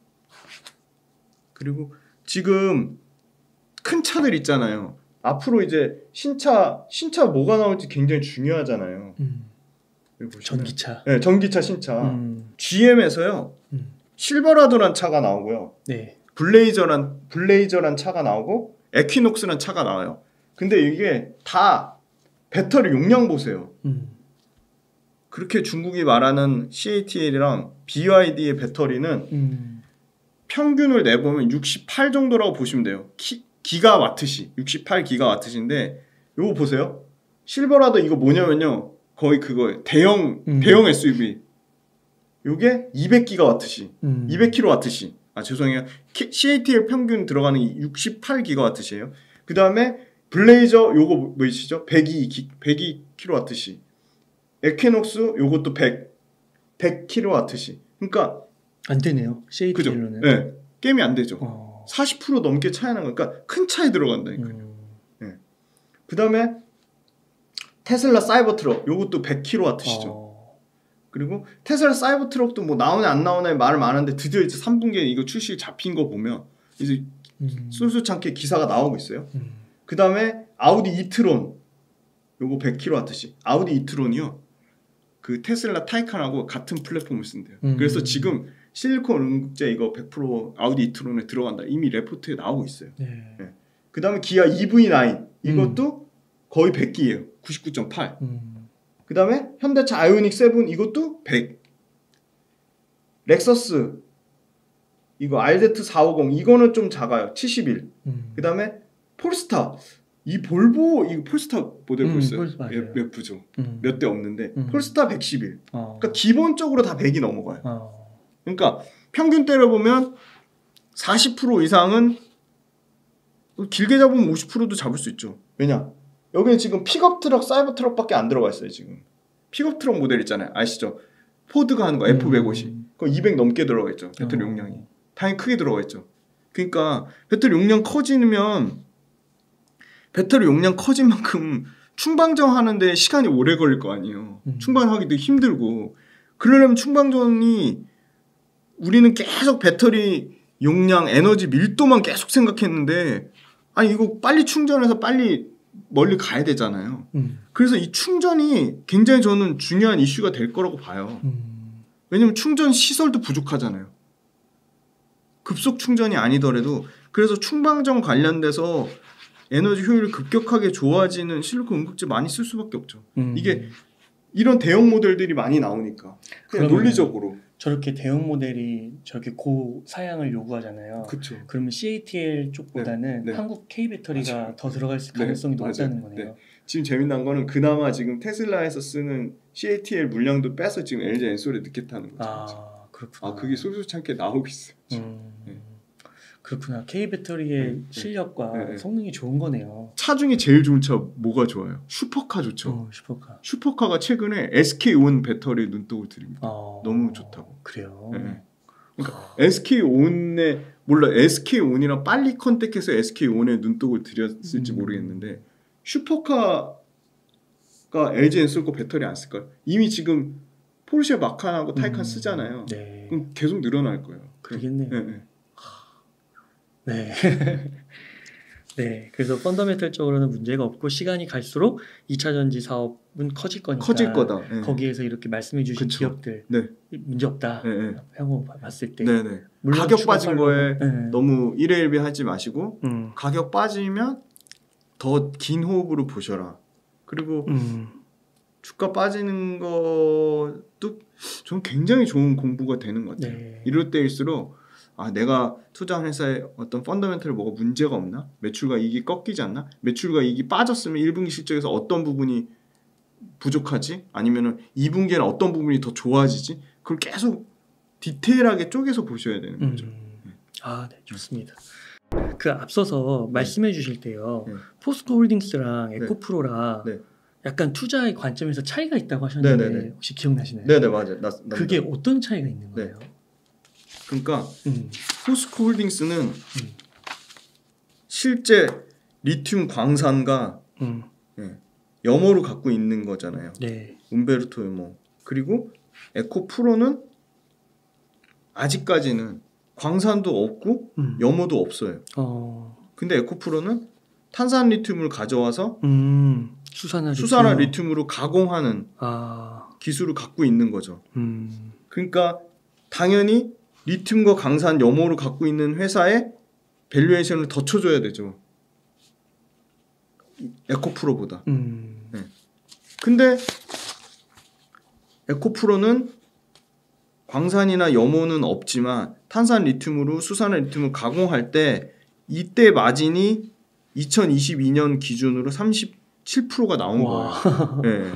그리고 지금 큰 차들 있잖아요. 앞으로 이제 신차 뭐가 나올지 굉장히 중요하잖아요. 전기차. 네, 전기차 신차. GM에서요. 실버라도란 차가 나오고요. 네. 블레이저란 차가 나오고 에퀴녹스란 차가 나와요. 근데 이게 다 배터리 용량 보세요. 그렇게 중국이 말하는 CATL이랑 BYD의 배터리는 평균을 내보면 68 정도라고 보시면 돼요. 기가와트시 68 기가와트시인데 요거 보세요. 실버라도 이거 뭐냐면요. 거의 그거예요. 대형 SUV. 요게 200기가와트시. 200kW시. 아 죄송해요. CATL 평균 들어가는 68기가와트시예요. 그 다음에 블레이저 요거 뭐시죠? 102kW시. 에퀴녹스 요것도 100kW시. 그러니까 안 되네요. CATL로는. 네. 게임이 안 되죠. 40% 넘게 차이 나는 거니까 큰 차에 들어간다니까요. 네. 그 다음에 테슬라 사이버 트럭 요것도 100kW시죠. 그리고 테슬라 사이버 트럭도 뭐 나오냐 안 나오냐에 말을 많은데 드디어 이제 3분기에 이거 출시 잡힌 거 보면 이제 쏠쏠찮게 기사가 나오고 있어요. 그 다음에 아우디 이트론 요거 100kW시. 아우디 이트론이요. 그 테슬라 타이칸하고 같은 플랫폼을 쓴대요. 그래서 지금 실리콘 응급제 이거 100% 아우디 이트론에 들어간다. 이미 레포트에 나오고 있어요. 네. 네. 그 다음에 기아 EV9 이것도 거의 100기예요. 99.8. 그 다음에 현대차 아이오닉 7 이것도 100. 렉서스 이거 RZ450 이거는 좀 작아요. 71. 그 다음에 폴스타 이 볼보 이거 폴스타 모델 보셨어요? 몇 부죠? 몇 대 없는데 폴스타 111. 그러니까 기본적으로 다 100이 넘어가요. 그러니까 평균 때려보면 40% 이상은 길게 잡으면 50%도 잡을 수 있죠. 왜냐? 여기는 지금 픽업 트럭, 사이버 트럭밖에 안 들어가 있어요. 지금 픽업 트럭 모델 있잖아요. 아시죠? 포드가 하는 거 F150. 그거 200 넘게 들어가 있죠. 배터리 용량이. 당연히 크게 들어가 있죠. 그러니까 배터리 용량 커지면 배터리 용량 커진 만큼 충방전 하는데 시간이 오래 걸릴 거 아니에요. 충방하기도 힘들고 그러려면 충방전이 우리는 계속 배터리 용량, 에너지 밀도만 계속 생각했는데 아니 이거 빨리 충전해서 빨리 멀리 가야 되잖아요. 그래서 이 충전이 굉장히 저는 중요한 이슈가 될 거라고 봐요. 왜냐면 충전 시설도 부족하잖아요. 급속 충전이 아니더라도 그래서 충방전 관련돼서 에너지 효율이 급격하게 좋아지는 실리콘 응급제 많이 쓸 수밖에 없죠. 이게 이런 대형 모델들이 많이 나오니까 그냥 논리적으로 저렇게 대형 모델이 저렇게 고사양을 요구하잖아요. 그쵸. 그러면 CATL 쪽보다는 네. 한국 K배터리가 맞아요. 더 들어갈 가능성이 높다는 거네요. 네. 지금 재미난 거는 그나마 지금 테슬라에서 쓰는 CATL 물량도 빼서 지금 LG 엔솔에 넣겠다는 거죠. 아 그렇구나. 아 그게 솔솔찮게 나오고 있어요. 네. 그렇구나. K배터리의 실력과 성능이 좋은 거네요. 차 중에 제일 좋은 차 뭐가 좋아요? 슈퍼카 좋죠. 슈퍼카. 슈퍼카가 최근에 SK-온 배터리에 눈독을 들입니다. 너무 좋다고. 그래요? 네. 그러니까 SK-온에 몰라 SK-온이랑 빨리 컨택해서 SK-온에 눈독을 들였을지 모르겠는데 슈퍼카가 LG 엔솔 거 배터리 안 쓸까요? 이미 지금 포르쉐 마칸하고 타이칸 쓰잖아요. 네. 그럼 계속 늘어날 거예요. 그러겠네요. 네. 네. 네. 그래서 펀더멘털적으로는 문제가 없고 시간이 갈수록 2차 전지 사업은 커질 거니까. 커질 거다. 네. 거기에서 이렇게 말씀해 주신 그쵸. 기업들 문제 없다. 향후 봤을 때. 네네. 가격 빠진 거에 네. 너무 일회일비하지 마시고 가격 빠지면 더 긴 호흡으로 보셔라. 그리고 주가 빠지는 것도 좀 굉장히 좋은 공부가 되는 것 같아요. 네. 이럴 때일수록 아 내가 투자한 회사에 어떤 펀더멘털 뭐가 문제가 없나? 매출과 이익이 꺾이지 않나? 매출과 이익이 빠졌으면 1분기 실적에서 어떤 부분이 부족하지? 아니면은 2분기에는 어떤 부분이 더 좋아지지? 그걸 계속 디테일하게 쪼개서 보셔야 되는 거죠. 아, 네, 좋습니다. 그 앞서서 말씀해 주실 때요. 포스코홀딩스랑 에코프로랑 약간 투자의 관점에서 차이가 있다고 하셨는데 혹시 기억나시나요? 네네 맞아요. 그게 어떤 차이가 있는 거예요? 그러니까 포스코홀딩스는 실제 리튬 광산과 염호를 갖고 있는 거잖아요. 움베르토 염호. 그리고 에코프로는 아직까지는 광산도 없고 염호도 없어요. 근데 에코프로는 탄산 리튬을 가져와서 수산화 리튬으로 가공하는 기술을 갖고 있는 거죠. 그러니까 당연히 리튬과 강산 염호를 갖고 있는 회사에 밸류에이션을 더 쳐줘야 되죠. 에코프로보다. 근데 에코프로는 광산이나 염호는 없지만 탄산 리튬으로 수산화 리튬을 가공할 때 이때 마진이 2022년 기준으로 37%가 나온 거예요. 네.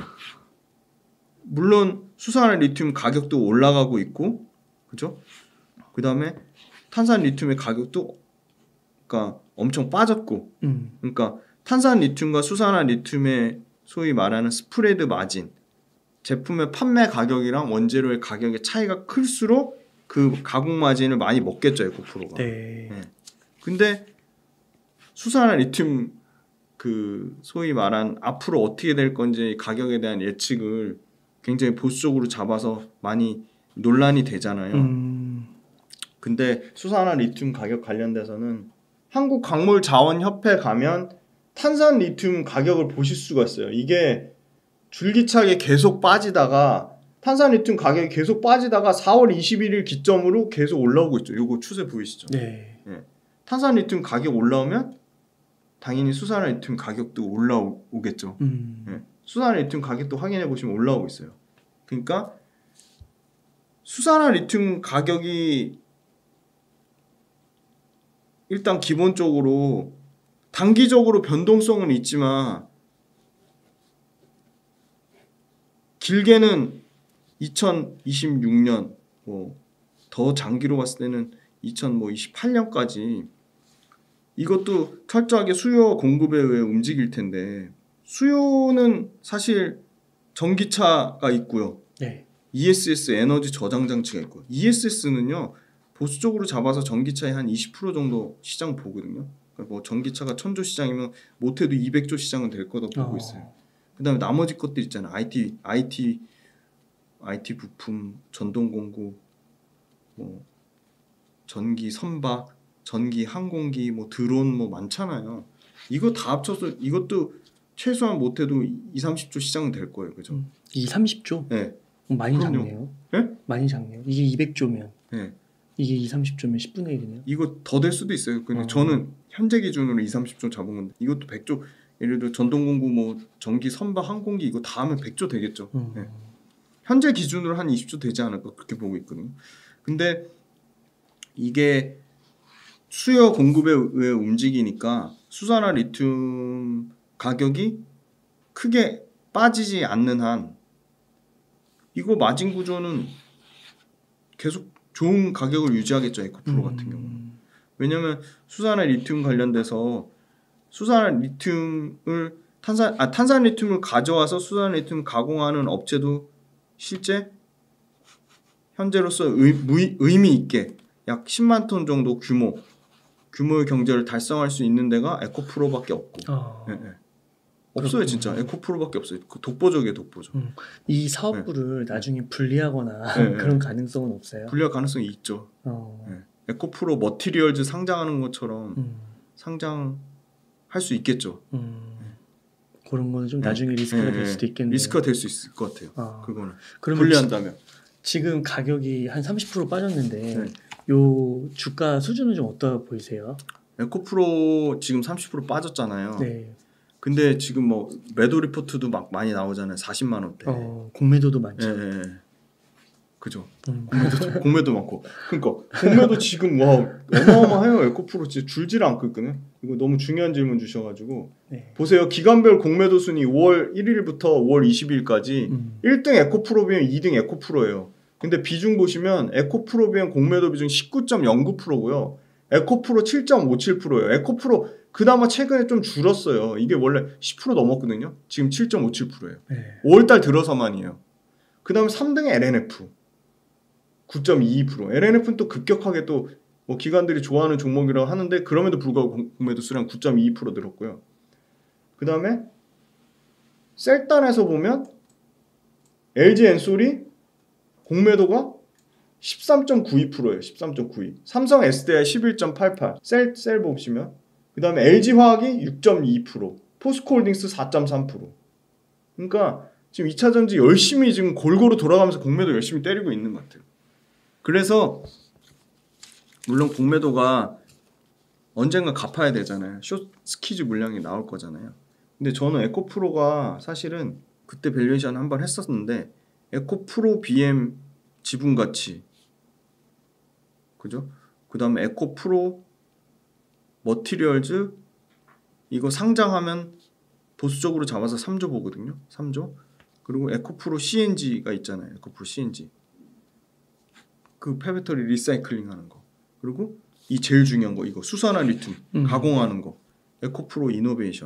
물론 수산화 리튬 가격도 올라가고 있고, 그죠? 그 다음에 탄산 리튬의 가격도 그러니까 엄청 빠졌고, 그러니까 탄산 리튬과 수산화 리튬의 소위 말하는 스프레드 마진, 제품의 판매 가격이랑 원재료의 가격의 차이가 클수록 그 가공 마진을 많이 먹겠죠, 에코프로가. 근데 수산화 리튬 그 소위 말한 앞으로 어떻게 될 건지 가격에 대한 예측을 굉장히 보수적으로 잡아서 많이 논란이 되잖아요. 근데 수산화 리튬 가격 관련돼서는 한국광물자원협회 가면 탄산 리튬 가격을 보실 수가 있어요. 이게 줄기차게 계속 빠지다가 탄산 리튬 가격이 계속 빠지다가 4월 21일 기점으로 계속 올라오고 있죠. 요거 추세 보이시죠? 탄산 리튬 가격 올라오면 당연히 수산화 리튬 가격도 올라오겠죠. 수산화 리튬 가격도 확인해 보시면 올라오고 있어요. 그러니까 수산화 리튬 가격이 일단 기본적으로 단기적으로 변동성은 있지만 길게는 2026년 뭐 더 장기로 봤을 때는 2028년까지 이것도 철저하게 수요와 공급에 의해 움직일 텐데 수요는 사실 전기차가 있고요. ESS 에너지 저장 장치가 있고 ESS는요 보수적으로 잡아서 전기차의 한 20% 정도 시장 보거든요. 그러니까 뭐 전기차가 1000조 시장이면 못해도 200조 시장은 될 거다 보고 있어요. 그다음에 나머지 것들 있잖아요. IT 부품, 전동 공구, 뭐 전기 선박, 전기 항공기, 뭐 드론 뭐 많잖아요. 이거 다 합쳐서 이것도 최소한 못해도 20-30조 시장은 될 거예요. 그죠? 20-30조? 네. 많이 그럼요. 작네요. 네? 많이 작네요. 이게 200조면. 네. 이게 20-30조면 10분의 1이네요. 이거 더 될 수도 있어요. 근데 저는 현재 기준으로 20-30조 잡은 건데 이것도 100조. 예를 들어 전동공구 뭐 전기 선박 항공기 이거 다 하면 100조 되겠죠. 네. 현재 기준으로 한 20조 되지 않을까 그렇게 보고 있거든요. 근데 이게 수요 공급에 의해 움직이니까 수산화 리튬 가격이 크게 빠지지 않는 한 이거 마진 구조는 계속 좋은 가격을 유지하겠죠. 에코프로 같은 경우는. 왜냐면 수산화 리튬 관련돼서 수산화 리튬을 탄산 리튬을 가져와서 수산화 리튬을 가공하는 업체도 실제 현재로서 의미 있게 약 10만 톤 정도 규모의 경제를 달성할 수 있는 데가 에코프로밖에 없고 없어요. 진짜 에코프로밖에 없어요. 그 독보적이에요. 독보적. 이 사업부를 나중에 분리하거나 그런 가능성은 없어요? 분리할 가능성이 있죠. 에코프로 머티리얼즈 상장하는 것처럼 상장할 수 있겠죠. 그런 거는 좀 나중에 리스크가 될 수도 있겠네요. 리스크가 될 수 있을 것 같아요. 그거는 그러면 분리한다면. 지금 가격이 한 30% 빠졌는데 요 주가 수준은 좀 어떠 보이세요? 에코프로 지금 30% 빠졌잖아요. 근데 지금 뭐 매도 리포트도 막 많이 나오잖아요. 40만 원대. 공매도도 많죠. 그죠? 공매도 많고. 그러니까 공매도 지금 와 어마어마해요. 에코프로 진짜 줄질 않고 있거든요. 이거 너무 중요한 질문 주셔가지고 보세요. 기간별 공매도 순위 5월 1일부터 5월 20일까지 1등 에코프로비엠, 2등 에코프로예요. 근데 비중 보시면 에코프로비엠 공매도 비중 19.09%고요. 에코프로 7.57%예요. 에코프로 그나마 최근에 좀 줄었어요. 이게 원래 10% 넘었거든요. 지금 7.57%예요. 5월달 들어서만이에요. 그 다음에 3등에 LNF 9.22%. LNF는 또 급격하게 또 뭐 기관들이 좋아하는 종목이라고 하는데 그럼에도 불구하고 공매도 수량 9.22% 늘었고요. 그 다음에 셀단에서 보면 LG 엔솔이 공매도가 13.92%예요. 13.92. 삼성 SDI 11.88. 셀 보시면 그 다음에 LG화학이 6.2%. 포스코홀딩스 4.3%. 그러니까 지금 2차전지 열심히 지금 골고루 돌아가면서 공매도 열심히 때리고 있는 것 같아요. 그래서 물론 공매도가 언젠가 갚아야 되잖아요. 숏 스퀴즈 물량이 나올 거잖아요. 근데 저는 에코프로가 사실은 그때 밸류에이션 한번 했었는데 에코프로 BM 지분가치 그죠? 그 다음에 에코프로 머티리얼즈 이거 상장하면 보수적으로 잡아서 3조 보거든요. 3조. 그리고 에코프로 CNG가 있잖아요. 에코프로 CNG. 그 폐배터리 리사이클링 하는 거. 그리고 이 제일 중요한 거 이거 수산화 리튬 가공하는 거. 에코프로 이노베이션.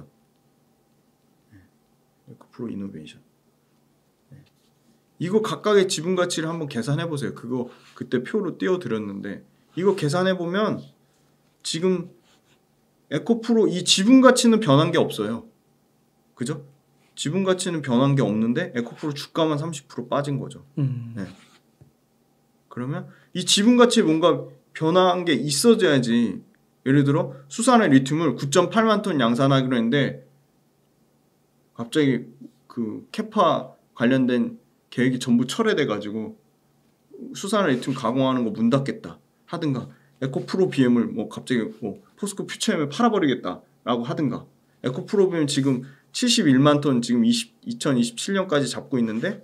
에코프로 이노베이션. 이거 각각의 지분 가치를 한번 계산해 보세요. 그거 그때 표로 띄워 드렸는데 이거 계산해 보면 지금 에코프로 이 지분 가치는 변한 게 없어요. 그죠? 지분 가치는 변한 게 없는데 에코프로 주가만 30% 빠진 거죠. 네. 그러면 이 지분 가치에 뭔가 변한 게 있어져야지. 예를 들어 수산화 리튬을 9.8만 톤 양산하기로 했는데 갑자기 그 캐파 관련된 계획이 전부 철회돼가지고 수산화 리튬 가공하는 거 문 닫겠다 하든가 에코프로 BM을 뭐 갑자기 뭐 포스코 퓨처엠을 팔아버리겠다라고 하든가 에코프로 BM 지금 71만 톤 지금 2027년까지 잡고 있는데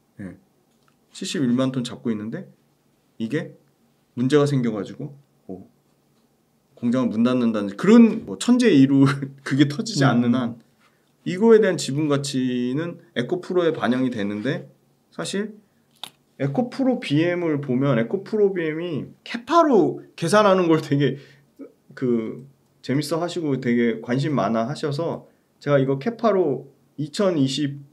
71만 톤 잡고 있는데 이게 문제가 생겨가지고 뭐 공장을 문 닫는다는 그런 뭐 천재이루 그게 터지지 않는 한 이거에 대한 지분 가치는 에코프로에 반영이 되는데 사실 에코프로 BM을 보면 에코프로 BM이 캐파로 계산하는 걸 되게 그 재밌어 하시고 되게 관심 많아 하셔서 제가 이거 캐파로 2025년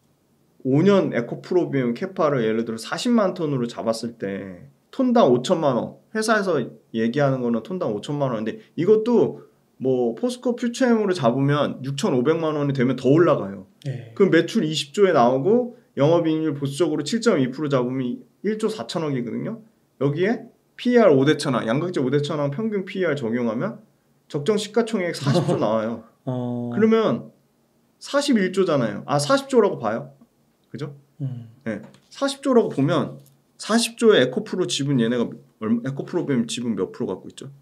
에코프로 BM 캐파를 예를 들어 40만 톤으로 잡았을 때 톤당 5천만 원 회사에서 얘기하는 거는 톤당 5천만 원인데 이것도 뭐 포스코 퓨처엠으로 잡으면 6,500만 원이 되면 더 올라가요. 그럼 매출 20조에 나오고 영업이익률 보수적으로 7.2% 잡으면 1조 4천억이거든요. 여기에 PER 5대 1000원, 양극재 5대 1000원 평균 PER 적용하면 적정 시가총액 40조 나와요. 그러면 41조잖아요. 아 40조라고 봐요. 그죠? 네. 40조라고 보면 40조의 에코프로 지분 얘네가 에코프로 BM 지분 몇 프로 갖고 있죠?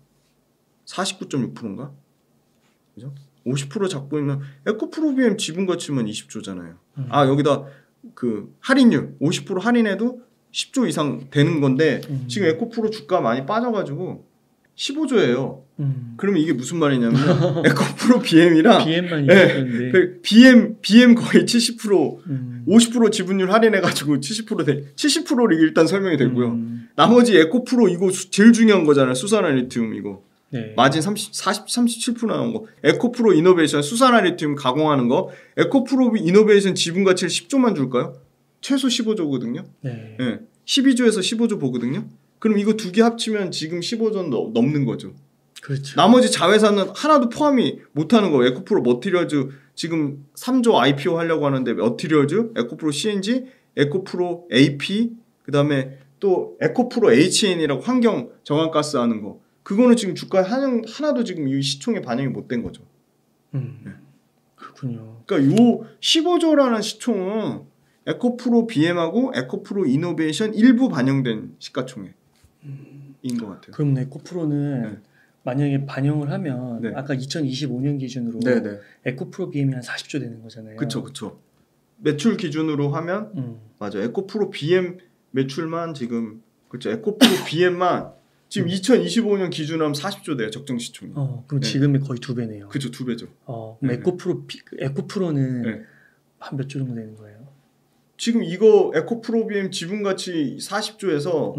49.6%인가? 그죠? 50% 잡고 있는 에코프로 BM 지분 가치면 20조잖아요. 아 여기다 그 할인율 50% 할인해도 10조 이상 되는 건데 지금 에코프로 주가 많이 빠져가지고 15조예요. 그러면 이게 무슨 말이냐면 에코프로 BM이랑 BM만 있었는데 BM 거의 70% 50% 지분율 할인해가지고 70%를 일단 설명이 되고요. 나머지 에코프로 이거 제일 중요한 거잖아요. 수산화 리튬 이거. 네. 마진 37% 나온 거. 에코프로 이노베이션 수산화 리튬 가공하는 거. 에코프로 이노베이션 지분 가치를 10조만 줄까요? 최소 15조거든요. 네. 네. 12조에서 15조 보거든요. 그럼 이거 두 개 합치면 지금 15조 넘는 거죠. 그렇죠. 나머지 자회사는 하나도 포함이 못하는 거예요. 에코프로 머티리얼즈 지금 3조 IPO 하려고 하는데 머티리얼즈, 에코프로 CNG, 에코프로 AP, 그 다음에 또 에코프로 HN이라고 환경 정화가스 하는 거. 그거는 지금 주가에 하나도 지금 이 시총에 반영이 못 된 거죠. 네. 그렇군요. 그러니까 요 15조라는 시총은 에코프로 BM하고 에코프로 이노베이션 일부 반영된 시가총액인 것 같아요. 그럼 에코프로는 만약에 반영을 하면 아까 2025년 기준으로 에코프로 BM이 한 40조 되는 거잖아요. 그렇죠. 매출 기준으로 하면 맞아. 에코프로 BM 매출만 지금 그렇죠. 에코프로 BM만 지금 2025년 기준으로 하면 40조 돼요. 적정 시총이. 그럼 지금이 거의 2배네요. 그렇죠. 2배죠. 그럼 에코프로는 네. 한 몇 조 정도 되는 거예요? 지금 이거 에코프로 BM 지분 가치 40조에서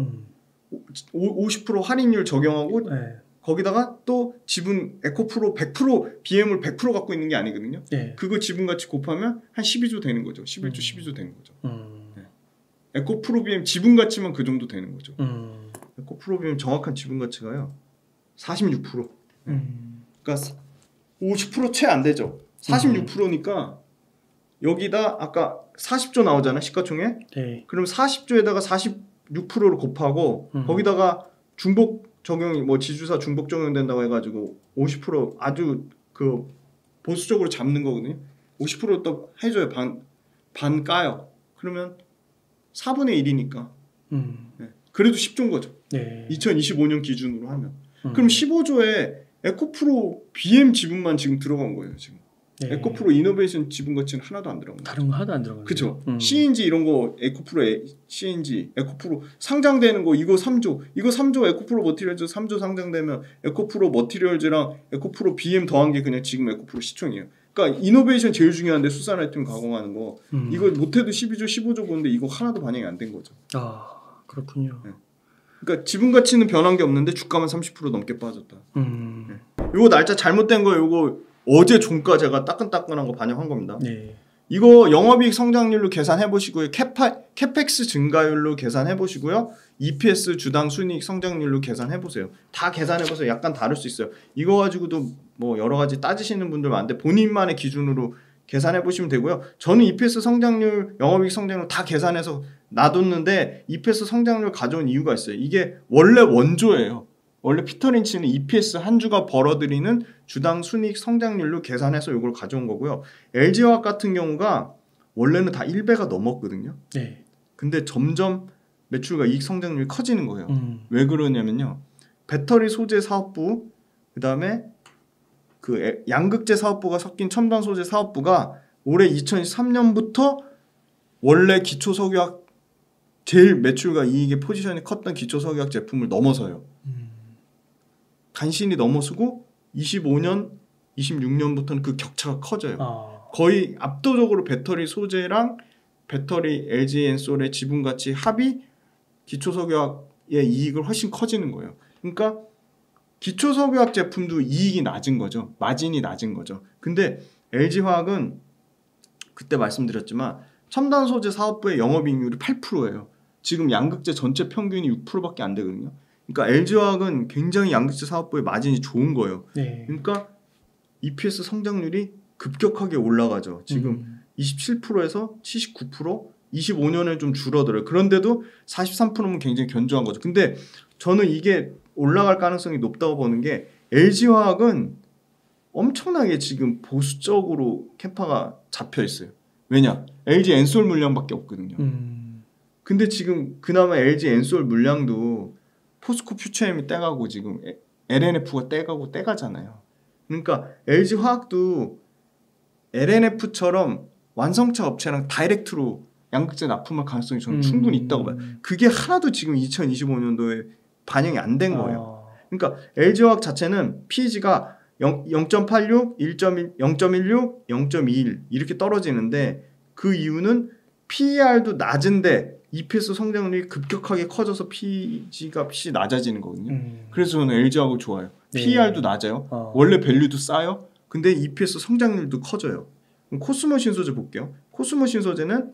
50% 할인율 적용하고 네. 거기다가 또 지분 에코프로 100% BM을 100% 갖고 있는 게 아니거든요. 네. 그거 지분 가치 곱하면 한 12조 되는 거죠. 11조, 12조 되는 거죠. 네. 에코프로 BM 지분 가치만 그 정도 되는 거죠. 에코프로 BM 정확한 지분 가치가요. 46%. 그러니까 50% 채 안 되죠. 46%니까 여기다 아까 40조 나오잖아 시가총액. 네. 그럼 40조에다가 46%를 곱하고 거기다가 중복 적용이 뭐 지주사 중복 적용된다고 해가지고 50% 아주 그 보수적으로 잡는 거거든요. 50% 또 해줘요. 반 까요. 그러면 4분의 1이니까. 네. 그래도 10조인 거죠. 네. 2025년 기준으로 하면. 그럼 15조에 에코프로 BM 지분만 지금 들어간 거예요. 지금. 네. 에코프로 이노베이션 지분 가치는 하나도 안 들어간 거예요. 다른 거 하나도 안 들어간 거예요. 그렇죠. CNG 이런 거 에코프로 CNG 에코프로 상장되는 거 이거 3조. 이거 3조 에코프로 머티리얼즈 3조 상장되면 에코프로 머티리얼즈랑 에코프로 BM 더한 게 그냥 지금 에코프로 시총이에요. 그러니까 이노베이션 제일 중요한데 수산 아이템 가공하는 거. 이거 못해도 12조 15조 보는데 이거 하나도 반영이 안 된 거죠. 아 그렇군요. 네. 그러니까 지분 가치는 변한 게 없는데 주가만 30% 넘게 빠졌다. 네. 요거 날짜 잘못된 거 요거 어제 종가 제가 따끈따끈한 거 반영한 겁니다. 네. 이거 영업이익 성장률로 계산해 보시고요. 캐펙스 증가율로 계산해 보시고요. EPS 주당 순이익 성장률로 계산해 보세요. 다 계산해 보세요. 약간 다를 수 있어요. 이거 가지고도 뭐 여러 가지 따지시는 분들 많은데 본인만의 기준으로 계산해 보시면 되고요. 저는 EPS 성장률, 영업이익 성장률 다 계산해서 놔뒀는데 EPS 성장률 가져온 이유가 있어요. 이게 원래 원조예요. 원래 피터 린치는 EPS 한 주가 벌어들이는 주당 순이익 성장률로 계산해서 이걸 가져온 거고요. LG화학 같은 경우가 원래는 다 1배가 넘었거든요. 네. 근데 점점 매출과 이익 성장률이 커지는 거예요. 왜 그러냐면요. 배터리 소재 사업부, 그 다음에 그 양극재 사업부가 섞인 첨단 소재 사업부가 올해 2023년부터 원래 기초석유화학 제일 매출과 이익의 포지션이 컸던 기초석유화학 제품을 넘어서요. 간신히 넘어서고 25년, 26년부터는 그 격차가 커져요. 거의 압도적으로 배터리 소재랑 배터리 LG 엔솔의 지분 가치 합이 기초석유화학의 이익을 훨씬 커지는 거예요. 그러니까 기초석유화학 제품도 이익이 낮은 거죠. 마진이 낮은 거죠. 근데 LG화학은 그때 말씀드렸지만 첨단 소재 사업부의 영업이익률이 8%예요. 지금 양극재 전체 평균이 6%밖에 안 되거든요. 그러니까 LG화학은 굉장히 양극재 사업부의 마진이 좋은 거예요. 네. 그러니까 EPS 성장률이 급격하게 올라가죠. 지금 27%에서 79%, 25년에 좀 줄어들어요. 그런데도 43%면 굉장히 견조한 거죠. 근데 저는 이게 올라갈 가능성이 높다고 보는 게 LG화학은 엄청나게 지금 보수적으로 캐파가 잡혀 있어요. 왜냐? LG 엔솔 물량밖에 없거든요. 근데 지금 그나마 LG 엔솔 물량도 포스코 퓨처엠이 떼가고 지금 LNF가 떼가잖아요. 그러니까 LG화학도 LNF처럼 완성차 업체랑 다이렉트로 양극재 납품할 가능성이 저는 충분히 있다고 봐요. 그게 하나도 지금 2025년도에 반영이 안 된 거예요. 그러니까 LG화학 자체는 PEG가 0.86, 1.1, 0.16, 0.21 이렇게 떨어지는데 그 이유는 PER도 낮은데 EPS 성장률이 급격하게 커져서 PEG 값이 낮아지는 거거든요. 그래서 저는 LG화학을 좋아해요. 네. PER도 낮아요. 원래 밸류도 싸요. 근데 EPS 성장률도 커져요. 그럼 코스모 신소재 볼게요. 코스모 신소재는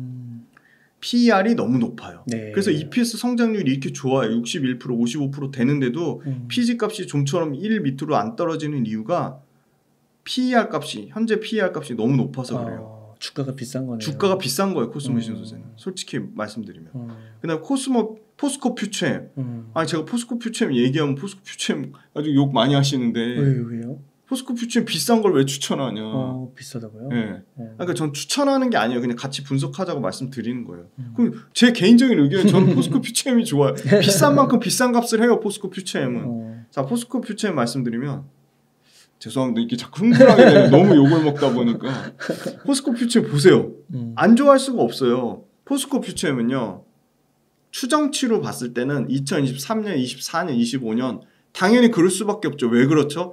PER이 너무 높아요. 네. 그래서 EPS 성장률이 이렇게 좋아요. 61%, 55% 되는데도 PEG 값이 좀처럼 1 밑으로 안 떨어지는 이유가 PER 값이 현재 PER 값이 너무 높아서 그래요. 주가가 비싼 거네요. 주가가 비싼 거예요. 코스모 신소재는. 솔직히 말씀드리면. 그다음에 포스코 퓨처엠. 아니 제가 포스코 퓨처엠 얘기하면 포스코 퓨처엠 아주 욕 많이 하시는데 왜요? 포스코 퓨처엠 비싼 걸 왜 추천하냐. 비싸다고요? 네. 그러니까 전 추천하는 게 아니에요. 그냥 같이 분석하자고 말씀드리는 거예요. 그럼 제 개인적인 의견은 저는 포스코 퓨처엠이 좋아요. 비싼 만큼 비싼 값을 해요. 포스코 퓨처엠은. 자, 포스코 퓨처엠 말씀드리면 죄송합니다. 이게 자꾸 흥분하게 되면 너무 욕을 먹다 보니까 포스코 퓨처엠 보세요. 안 좋아할 수가 없어요. 포스코 퓨처엠은요. 추정치로 봤을 때는 2023년, 24년, 25년 당연히 그럴 수밖에 없죠. 왜 그렇죠?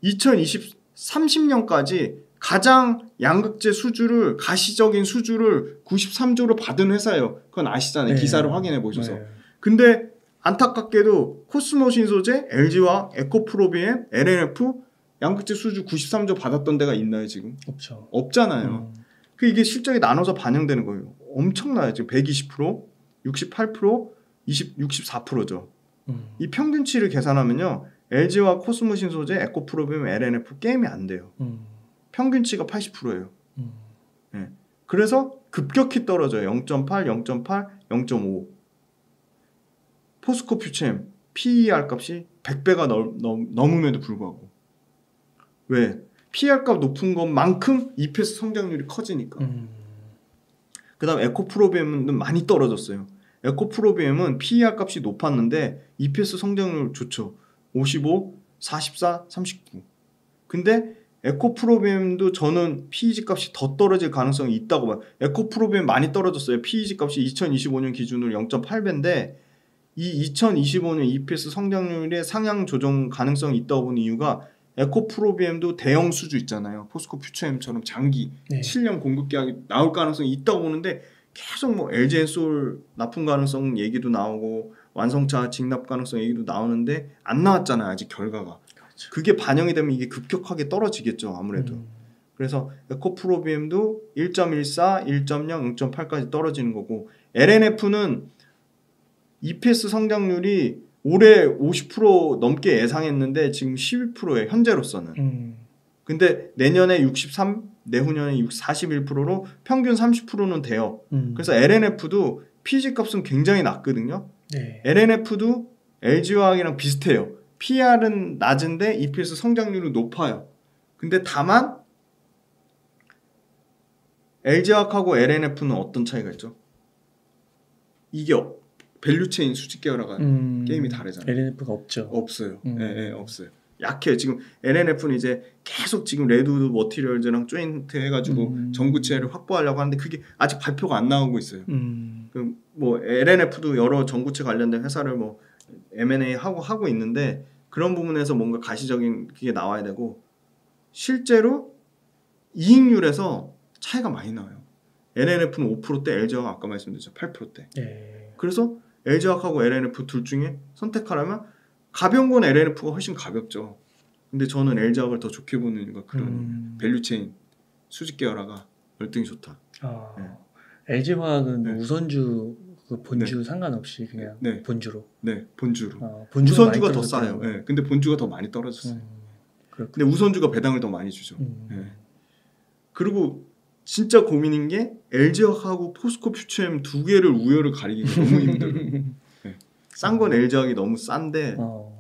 30년까지 가장 양극재 수주를 가시적인 수주를 93조로 받은 회사예요. 그건 아시잖아요. 네. 기사를 확인해 보셔서. 네. 근데 안타깝게도 코스모 신소재, LG화학, 에코프로비엠, LNF 양극재 수주 93조 받았던 데가 있나요 지금? 없죠. 없잖아요. 그 이게 실적이 나눠서 반영되는 거예요. 엄청나요. 지금 120%, 68%, 64%죠. 이 평균치를 계산하면요. LG와 코스모 신소재, 에코프로비엠, LNF 게임이 안 돼요. 평균치가 80%예요. 네. 그래서 급격히 떨어져요. 0.8, 0.8, 0.5. 포스코 퓨처엠 PER 값이 100배가 넘음에도 불구하고. 왜? PER 값 높은 것만큼 EPS 성장률이 커지니까. 그 다음 에코프로비엠은 많이 떨어졌어요. 에코프로비엠은 PER 값이 높았는데 EPS 성장률 좋죠. 55, 44, 39. 근데 에코프로비엠도 저는 PEG 값이 더 떨어질 가능성이 있다고 봐요. 에코프로비엠 많이 떨어졌어요. PEG 값이 2025년 기준으로 0.8배인데 이 2025년 EPS 성장률의 상향 조정 가능성이 있다고 보는 이유가 에코프로비엠도 대형 수주 있잖아요. 포스코 퓨처엠처럼 장기 7년 공급 계약이 나올 가능성이 있다고 보는데 계속 뭐 LG엔솔 납품 가능성 얘기도 나오고 완성차 직납 가능성 얘기도 나오는데 안 나왔잖아요. 아직 결과가. 그렇죠. 그게 반영이 되면 이게 급격하게 떨어지겠죠. 아무래도. 그래서 에코프로비엠도 1.14, 1.0, 0.8까지 떨어지는 거고 LNF는 EPS 성장률이 올해 50% 넘게 예상했는데 지금 12%에 현재로서는. 근데 내년에 63, 내후년에 41%로 평균 30%는 돼요. 그래서 LNF도 PG 값은 굉장히 낮거든요. 네. LNF도 LG화학이랑 비슷해요. PR은 낮은데 EPS 성장률은 높아요. 근데 다만 LG화학하고 LNF는 어떤 차이가 있죠? 이게 밸류체인 수직 계열화가 게임이 다르잖아요. LNF가 없죠. 없어요. 네, 없어요. 약해요. 지금 LNF는 이제 계속 지금 레드우드 머티리얼즈랑 조인트 해가지고 전구체를 확보하려고 하는데 그게 아직 발표가 안 나오고 있어요. 그 뭐 LNF도 여러 전구체 관련된 회사를 뭐 M&A 하고 있는데 그런 부분에서 뭔가 가시적인 그게 나와야 되고 실제로 이익률에서 차이가 많이 나요. LNF는 5%대, LG화학 아까 말씀드렸죠 8%대. 그래서 LG화학하고 LNF 둘 중에 선택하라면 가벼운 건 LNF가 훨씬 가볍죠. 근데 저는 LG화학을 더 좋게 보는 이유가 그런 밸류체인 수직 계열화가 월등히 좋다. 네. LG화학은 우선주 그 본주 상관없이 그냥 본주로. 네, 본주로. 우선주가 더 싸요. 네, 근데 본주가 더 많이 떨어졌어요. 근데 우선주가 배당을 더 많이 주죠. 그리고 진짜 고민인 게 LG화학하고 포스코 퓨처엠 두 개를 우열을 가리기가 너무 힘들어요. 싼 건 LG화학이 너무 싼데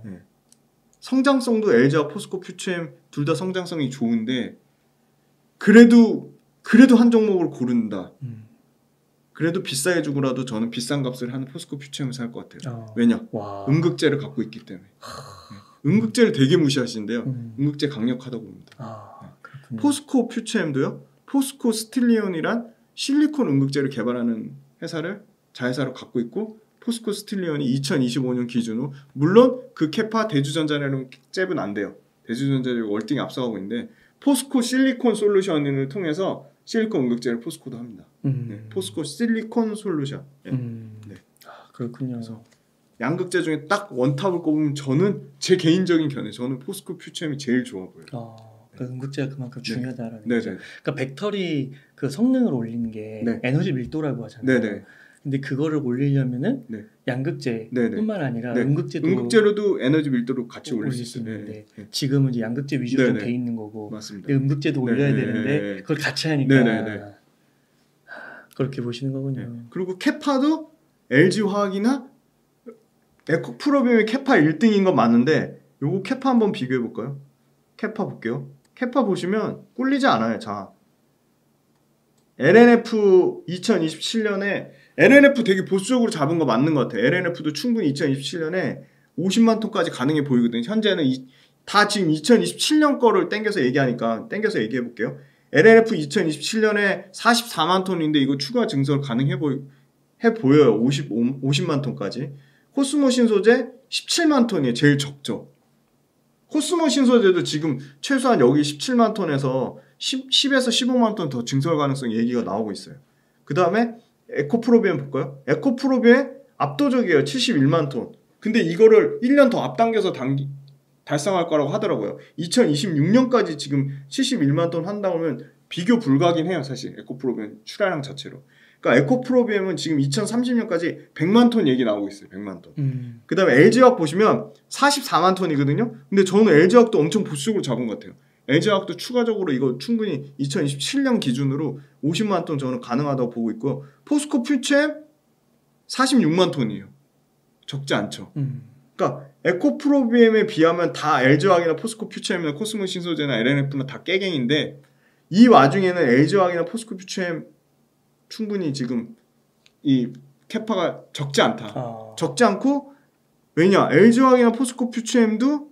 성장성도 LG화학, 포스코 퓨처엠 둘 다 성장성이 좋은데 그래도 한 종목을 고른다. 그래도 비싸게 주고라도 저는 비싼 값을 하는 포스코 퓨처엠을 살 것 같아요. 왜냐? 음극재를 갖고 있기 때문에. 음극재를 되게 무시하시는데요. 음극재 강력하다고 봅니다. 포스코 퓨처엠도요. 포스코 스틸리온이란 실리콘 음극재를 개발하는 회사를 자회사로 갖고 있고 포스코 스틸리온이 2025년 기준으로 물론 그 캐파 대주전자라는 잽은 안 돼요. 대주전자를 월등히 앞서가고 있는데 포스코 실리콘 솔루션을 통해서 실리콘 음극재를 포스코도 합니다. 포스코 실리콘 솔루션. 그렇군요. 그래서 양극재 중에 딱 원탑을 꼽으면 저는 제 개인적인 견해 저는 포스코 퓨처엠이 제일 좋아 보여요. 그러니까 음극재가 그만큼 중요하다라는 거죠. 그러니까 벡터리 그 성능을 올리는 게 에너지 밀도라고 하잖아요. 근데 그거를 올리려면은 양극재뿐만 아니라 음극재로도 에너지 밀도를 같이 올릴 수 있는데 지금은 이제 양극재 위주로 좀 돼 있는 거고 음극재도 올려야 되는데 그걸 같이 하니까 그렇게 보시는 거군요. 그리고 캐파도 LG화학이나 에코프로비엠의 캐파 1등인 건 맞는데 요거 캐파 한번 비교해 볼까요? 캐파 볼게요. 캐파 보시면 꿀리지 않아요. 자, LNF 2027년에 LNF 되게 보수적으로 잡은 거 맞는 것 같아요. LNF도 충분히 2027년에 50만 톤까지 가능해 보이거든요. 현재는 다 지금 2027년 거를 땡겨서 얘기하니까 땡겨서 얘기해 볼게요. LNF 2027년에 44만 톤인데 이거 추가 증설 가능해 보여요. 50만 톤까지. 코스모 신소재 17만 톤이에요. 제일 적죠. 코스모 신소재도 지금 최소한 여기 17만 톤에서 10에서 15만 톤 더 증설 가능성 얘기가 나오고 있어요. 그 다음에 에코프로비엠 볼까요? 에코프로비엠 압도적이에요. 71만 톤. 근데 이거를 1년 더 앞당겨서 달성할 거라고 하더라고요. 2026년까지 지금 71만 톤 한다고 하면 비교 불가긴 해요. 사실 에코프로비엠 출하량 자체로. 그러니까 에코프로비엠은 지금 2030년까지 100만 톤 얘기 나오고 있어요. 100만 톤. 그 다음에 LG화학 보시면 44만 톤이거든요. 근데 저는 LG화학도 엄청 보수적으로 잡은 것 같아요. LG화학도 추가적으로 이거 충분히 2027년 기준으로 50만 톤 저는 가능하다고 보고 있고요. 포스코 퓨처엠 46만 톤이에요. 적지 않죠. 그러니까 에코프로비엠에 비하면 다 LG화학이나 포스코 퓨처엠이나 코스모 신소재나 LNF나 다 깨갱인데 이 와중에는 LG화학이나 포스코 퓨처엠 충분히 지금 이 캐파가 적지 않다. 적지 않고 왜냐? LG화학이나 포스코 퓨처엠도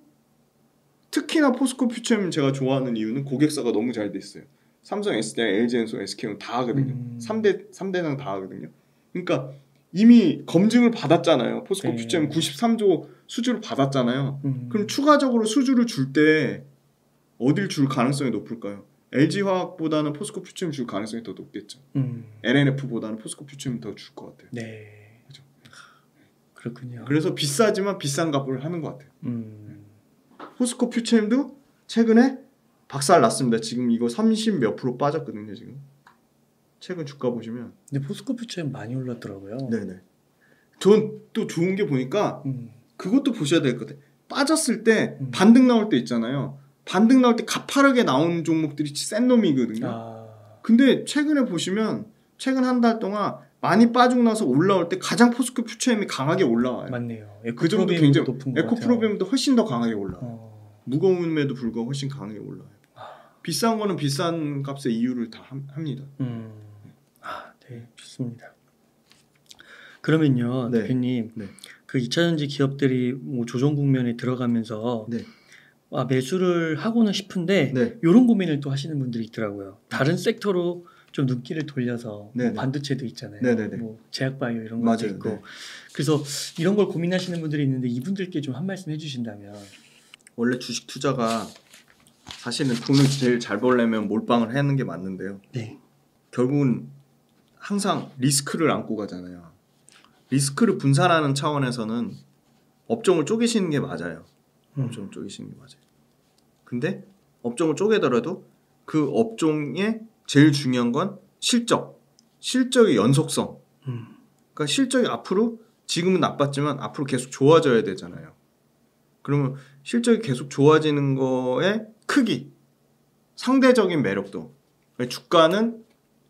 특히나 포스코 퓨처엠 제가 좋아하는 이유는 고객사가 너무 잘 돼 있어요. 삼성, SDI, LG엔소, SK는 다 하거든요. 3대장 다 하거든요. 그러니까 이미 검증을 받았잖아요. 포스코 네. 퓨처엠 93조 수주를 받았잖아요. 그럼 추가적으로 수주를 줄 때 어딜 줄 가능성이 높을까요? LG화학보다는 포스코 퓨처엠 줄 가능성이 더 높겠죠. LNF보다는 포스코 퓨처엠 더 줄 것 같아요. 네. 그죠? 그렇군요. 그래서 비싸지만 비싼 값을 하는 것 같아요. 포스코 퓨처엠도 최근에 박살 났습니다. 지금 이거 30 몇 프로 빠졌거든요. 지금 최근 주가 보시면. 근데 포스코 퓨처엠 많이 올랐더라고요. 네네. 전 또 좋은 게 보니까 그것도 보셔야 될 것 같아요. 빠졌을 때 반등 나올 때 있잖아요. 반등 나올 때 가파르게 나오는 종목들이 센 놈이거든요. 근데 최근에 보시면 최근 한 달 동안 많이 빠지고 나서 올라올 때 가장 포스코 퓨처엠이 강하게 올라와요. 맞네요. 그 정도 굉장히 높은 것 에코프로비엠도 훨씬 더 강하게 올라와요. 같아요. 무거움에도 불구하고 훨씬 강하게 올라와요. 비싼 거는 비싼 값의 이유를 다 합니다. 네, 좋습니다. 그러면요, 네. 대표님, 네. 그 2차전지 기업들이 뭐 조정 국면에 들어가면서 네. 매수를 하고는 싶은데 네. 이런 고민을 또 하시는 분들이 있더라고요. 다른 섹터로 좀 눈길을 돌려서 뭐 반도체도 있잖아요. 네네네. 뭐 제약바이오 이런 것도 있고. 네. 그래서 이런 걸 고민하시는 분들이 있는데 이분들께 좀 한 말씀 해주신다면. 원래 주식 투자가 사실은 돈을 제일 잘 벌려면 몰빵을 하는 게 맞는데요. 네. 결국은 항상 리스크를 안고 가잖아요. 리스크를 분산하는 차원에서는 업종을 쪼개시는 게 맞아요. 업종을 쪼개시는 게 맞아요. 근데 업종을 쪼개더라도 그 업종의 제일 중요한 건 실적의 연속성. 그러니까 실적이 앞으로 지금은 나빴지만 앞으로 계속 좋아져야 되잖아요. 그러면 실적이 계속 좋아지는 거의 크기, 상대적인 매력도. 주가는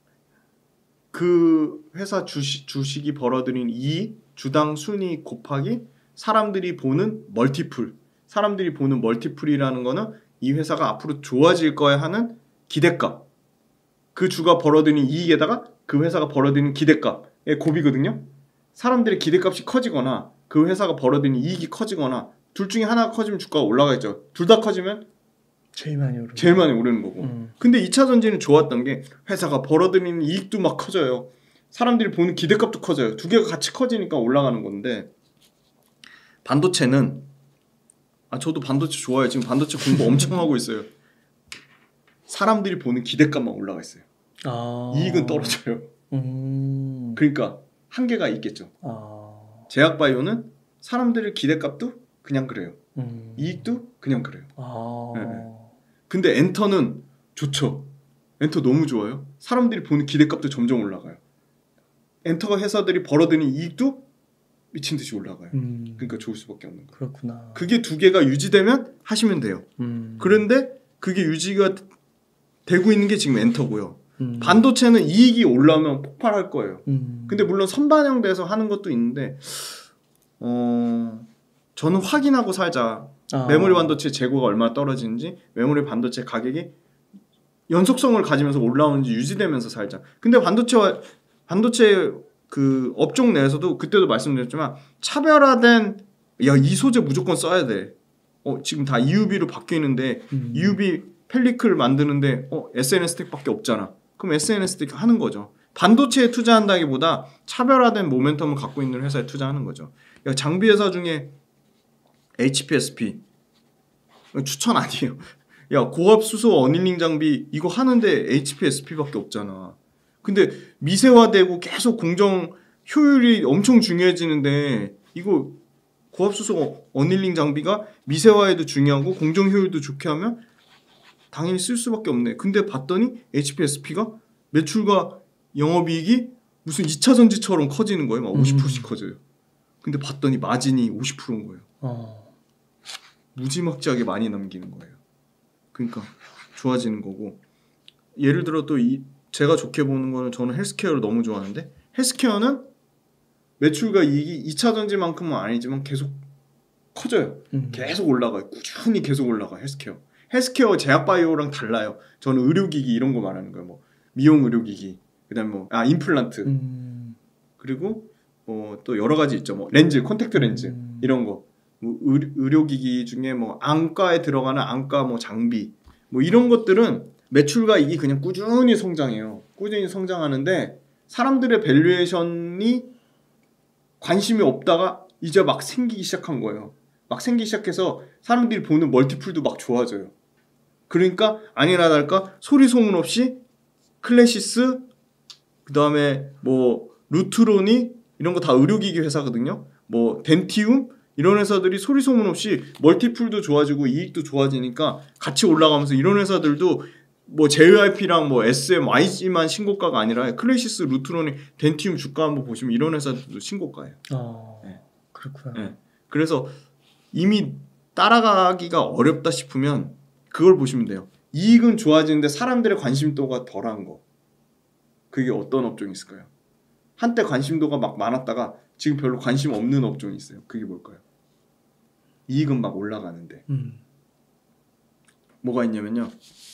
그 회사 주식이 벌어들인 이익, 주당 순이익 곱하기 사람들이 보는 멀티플. 사람들이 보는 멀티플이라는 거는 이 회사가 앞으로 좋아질 거야 하는 기대값. 그 주가 벌어들인 이익에다가 그 회사가 벌어들인 기대값의 곱이거든요. 사람들의 기대값이 커지거나 그 회사가 벌어들인 이익이 커지거나 둘 중에 하나가 커지면 주가가 올라가겠죠. 둘 다 커지면 제일 많이 오르는 거고. 근데 2차 전지는 좋았던 게 회사가 벌어들이는 이익도 막 커져요. 사람들이 보는 기대값도 커져요. 두 개가 같이 커지니까 올라가는 건데 반도체는 저도 반도체 좋아해요. 지금 반도체 공부 엄청 하고 있어요. 사람들이 보는 기대값만 올라가 있어요. 이익은 떨어져요. 그러니까 한계가 있겠죠. 제약바이오는 사람들의 기대값도 그냥 그래요. 이익도 그냥 그래요. 네. 근데 엔터는 좋죠. 엔터 너무 좋아요. 사람들이 보는 기대값도 점점 올라가요. 엔터 회사들이 벌어들이는 이익도 미친 듯이 올라가요. 그러니까 좋을 수밖에 없는 거예요. 그렇구나. 그게 두 개가 유지되면 하시면 돼요. 그런데 그게 유지가 되고 있는 게 지금 엔터고요. 반도체는 이익이 올라오면 폭발할 거예요. 근데 물론 선반영돼서 하는 것도 있는데 저는 확인하고 살자. 메모리 반도체 재고가 얼마나 떨어지는지, 메모리 반도체 가격이 연속성을 가지면서 올라오는지 유지되면서 살자. 근데 반도체 그 업종 내에서도 그때도 말씀드렸지만 차별화된 이 소재 무조건 써야 돼. 지금 다 EUV로 바뀌는데 EUV 펠리클 만드는데 SNS 스택밖에 없잖아. 그럼 SNS 스택 하는 거죠. 반도체에 투자한다기보다 차별화된 모멘텀을 갖고 있는 회사에 투자하는 거죠. 그러니까 장비 회사 중에 HPSP 추천 아니에요. 야, 고압 수소 어닐링 장비 이거 하는데 HPSP밖에 없잖아. 근데 미세화되고 계속 공정 효율이 엄청 중요해지는데 이거 고압 수소 어닐링 장비가 미세화에도 중요하고 공정 효율도 좋게 하면 당연히 쓸 수밖에 없네. 근데 봤더니 HPSP가 매출과 영업이익이 무슨 2차 전지처럼 커지는 거예요. 막 50%씩 커져요. 근데 봤더니 마진이 50%인 거예요. 무지막지하게 많이 남기는 거예요. 그러니까 좋아지는 거고. 예를 들어 또 제가 좋게 보는 거는 저는 헬스케어를 너무 좋아하는데 헬스케어는 매출과 이익이 2차 전지만큼은 아니지만 계속 커져요. 계속 올라가요. 꾸준히 계속 올라가요. 헬스케어 제약바이오랑 달라요. 저는 의료기기 이런 거 말하는 거예요. 뭐 미용 의료기기, 그다음에 임플란트, 그리고 또 여러 가지 있죠. 뭐 렌즈, 콘택트 렌즈 이런 거. 뭐 의료기기 중에 뭐 안과에 들어가는 안과 뭐 장비, 뭐 이런 것들은 매출과 이익이 그냥 꾸준히 성장해요. 꾸준히 성장하는데 사람들의 밸류에이션이 관심이 없다가 이제 막 생기기 시작한 거예요. 막 생기기 시작해서 사람들이 보는 멀티플도 막 좋아져요. 그러니까 아니나 다를까 소리 소문 없이 클래시스, 그 다음에 뭐 루트로니 이런 거 다 의료기기 회사거든요. 뭐 덴티움 이런 회사들이 소리 소문 없이 멀티플도 좋아지고 이익도 좋아지니까 같이 올라가면서 이런 회사들도 뭐 JYP랑 뭐 SMYG만 신고가가 아니라 클래시스, 루트로니, 덴티움 주가 한번 보시면 이런 회사들도 신고가예요. 네. 그렇구나. 네. 그래서 이미 따라가기가 어렵다 싶으면 그걸 보시면 돼요. 이익은 좋아지는데 사람들의 관심도가 덜한 거. 그게 어떤 업종이 있을까요? 한때 관심도가 막 많았다가 지금 별로 관심 없는 업종이 있어요. 그게 뭘까요? 이익은 막 올라가는데. 뭐가 있냐면요.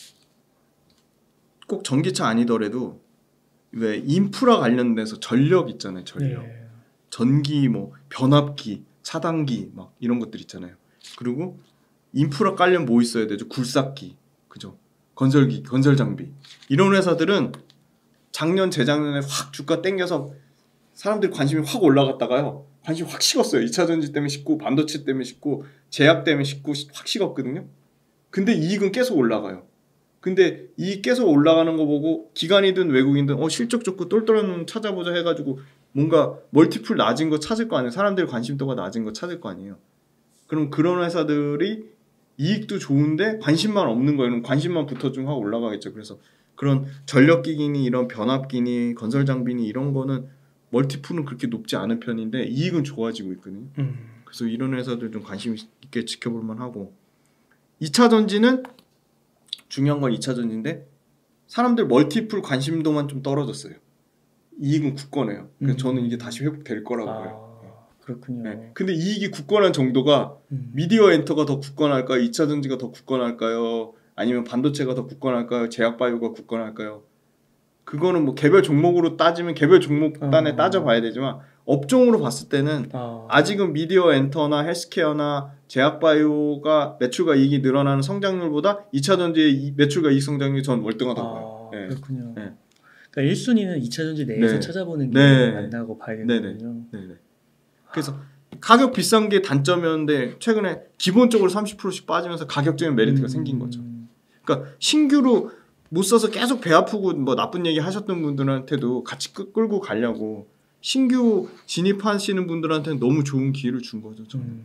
꼭 전기차 아니더라도 왜 인프라 관련돼서 전력 있잖아요. 전력. 네. 전기, 뭐 변압기, 차단기 막 이런 것들 있잖아요. 그리고 인프라 깔려면 뭐 있어야 되죠? 굴삭기, 그죠? 건설기, 건설 장비. 이런 회사들은 작년, 재작년에 확 주가 땡겨서 사람들 관심이 확 올라갔다가요. 관심 확 식었어요. 2차 전지 때문에 식고, 반도체 때문에 식고, 제약 때문에 식고 확 식었거든요. 근데 이익은 계속 올라가요. 근데 이익 계속 올라가는 거 보고 기관이든 외국인든 실적 좋고 똘똘한 놈 찾아보자 해가지고 뭔가 멀티플 낮은 거 찾을 거 아니에요. 사람들 관심도가 낮은 거 찾을 거 아니에요. 그럼 그런 회사들이 이익도 좋은데 관심만 없는 거예요. 관심만 붙어주면 확 올라가겠죠. 그래서 그런 전력기기니 이런 변압기니 건설 장비니 이런 거는 멀티플은 그렇게 높지 않은 편인데 이익은 좋아지고 있거든요. 그래서 이런 회사들 좀 관심 있게 지켜볼 만하고 2차 전지는 중요한 건 2차 전지인데 사람들 멀티플 관심도만 좀 떨어졌어요. 이익은 굳건해요. 그래서 저는 이게 다시 회복될 거라고 봐요. 그렇군요. 네. 근데 이익이 굳건한 정도가 미디어 엔터가 더 굳건할까요? 2차 전지가 더 굳건할까요? 아니면 반도체가 더 굳건할까요? 제약바이오가 굳건할까요? 그거는 뭐 개별 종목으로 따지면 개별 종목단에 따져봐야 되지만 업종으로 봤을 때는 아직은 미디어 엔터나 헬스케어나 제약바이오가 매출과 이익이 늘어나는 성장률보다 2차 전지의 매출과 이익 성장률이 전 월등하다고요. 네. 그렇군요. 네. 그러니까 1순위는 2차 전지 내에서 네. 찾아보는 게 네. 맞다고 봐야 되는군요. 네. 그래서 가격 비싼 게 단점이었는데 최근에 기본적으로 30%씩 빠지면서 가격적인 메리트가 생긴 거죠. 그러니까 신규로 못 써서 계속 배 아프고 뭐 나쁜 얘기 하셨던 분들한테도 같이 끌고 가려고 신규 진입하시는 분들한테는 너무 좋은 기회를 준 거죠.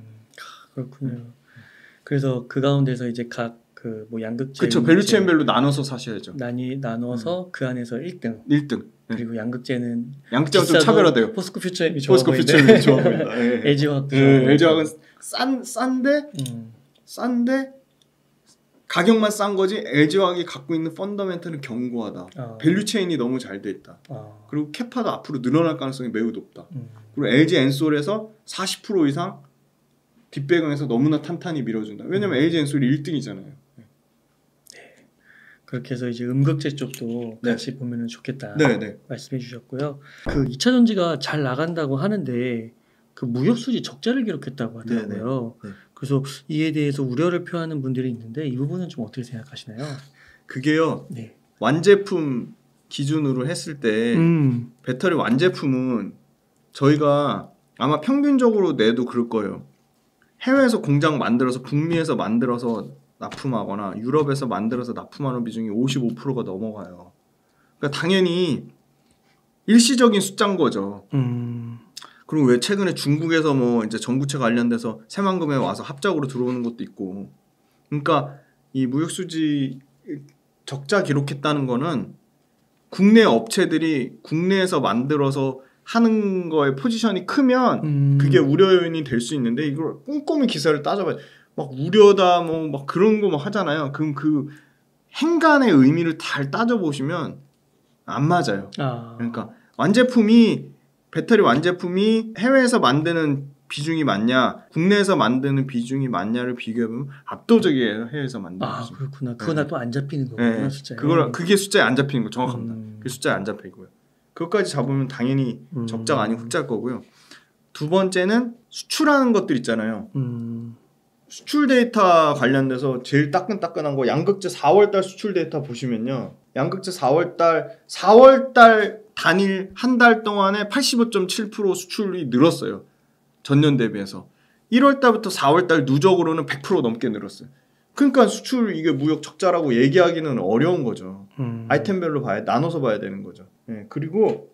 그렇군요. 그래서 그 가운데서 이제 각 그 뭐 양극재 그렇죠. 밸류체인별로 나눠서 사셔야죠. 나눠서 그 안에서 1등. 그리고 양극재는 좀 차별화돼요. 포스코 퓨처엠이 좋아 보입니다. LG화학도 LG화학은 싼데 가격만 싼 거지 LG화학이 갖고 있는 펀더멘털은 견고하다. 밸류체인이 너무 잘 돼 있다. 그리고 캐파도 앞으로 늘어날 가능성이 매우 높다. 그리고 LG 엔솔에서 40% 이상 뒷배경에서 너무나 탄탄히 밀어준다. 왜냐면 LG 엔솔이 1등이잖아요. 그렇게 해서 이제 음극재 쪽도 같이 보면은 좋겠다 말씀해 주셨고요. 그 2차 전지가 잘 나간다고 하는데 그 무역 수지 적자를 기록했다고 하더라고요. 그래서 이에 대해서 우려를 표하는 분들이 있는데 이 부분은 좀 어떻게 생각하시나요? 그게요. 완제품 기준으로 했을 때 배터리 완제품은 저희가 아마 평균적으로 내도 그럴 거예요. 해외에서 공장 만들어서 북미에서 만들어서 납품하거나 유럽에서 만들어서 납품하는 비중이 55%가 넘어가요. 그러니까 당연히 일시적인 숫자인 거죠. 그리고 왜 최근에 중국에서 뭐 이제 전구체 관련돼서 새만금에 와서 합작으로 들어오는 것도 있고. 그러니까 이 무역수지 적자 기록했다는 거는 국내 업체들이 국내에서 만들어서 하는 거에 포지션이 크면 그게 우려 요인이 될 수 있는데 이걸 꼼꼼히 기사를 따져봐야 막 우려다 뭐 막 그런 거 막 하잖아요. 그럼 그 행간의 의미를 잘 따져보시면 안 맞아요. 그러니까 완제품이 배터리 완제품이 해외에서 만드는 비중이 많냐 국내에서 만드는 비중이 많냐를 비교해보면 압도적이에요. 해외에서 만드는 비중. 그렇구나. 그거나 또 안 잡히는 거구나. 네. 숫자에. 그게 숫자에 안 잡히는 거 정확합니다. 그 숫자에 안 잡히고요. 그것까지 잡으면 당연히 적자가 아니고 흑자일 거고요. 두 번째는 수출하는 것들 있잖아요. 수출 데이터 관련돼서 제일 따끈따끈한 거 양극재 4월달 수출 데이터 보시면요. 양극재 4월달 단일 한 달 동안에 85.7% 수출이 늘었어요. 전년 대비해서. 1월달부터 4월달 누적으로는 100% 넘게 늘었어요. 그러니까 수출 이게 무역 적자라고 얘기하기는 어려운 거죠. 아이템별로 나눠서 봐야 되는 거죠. 네, 그리고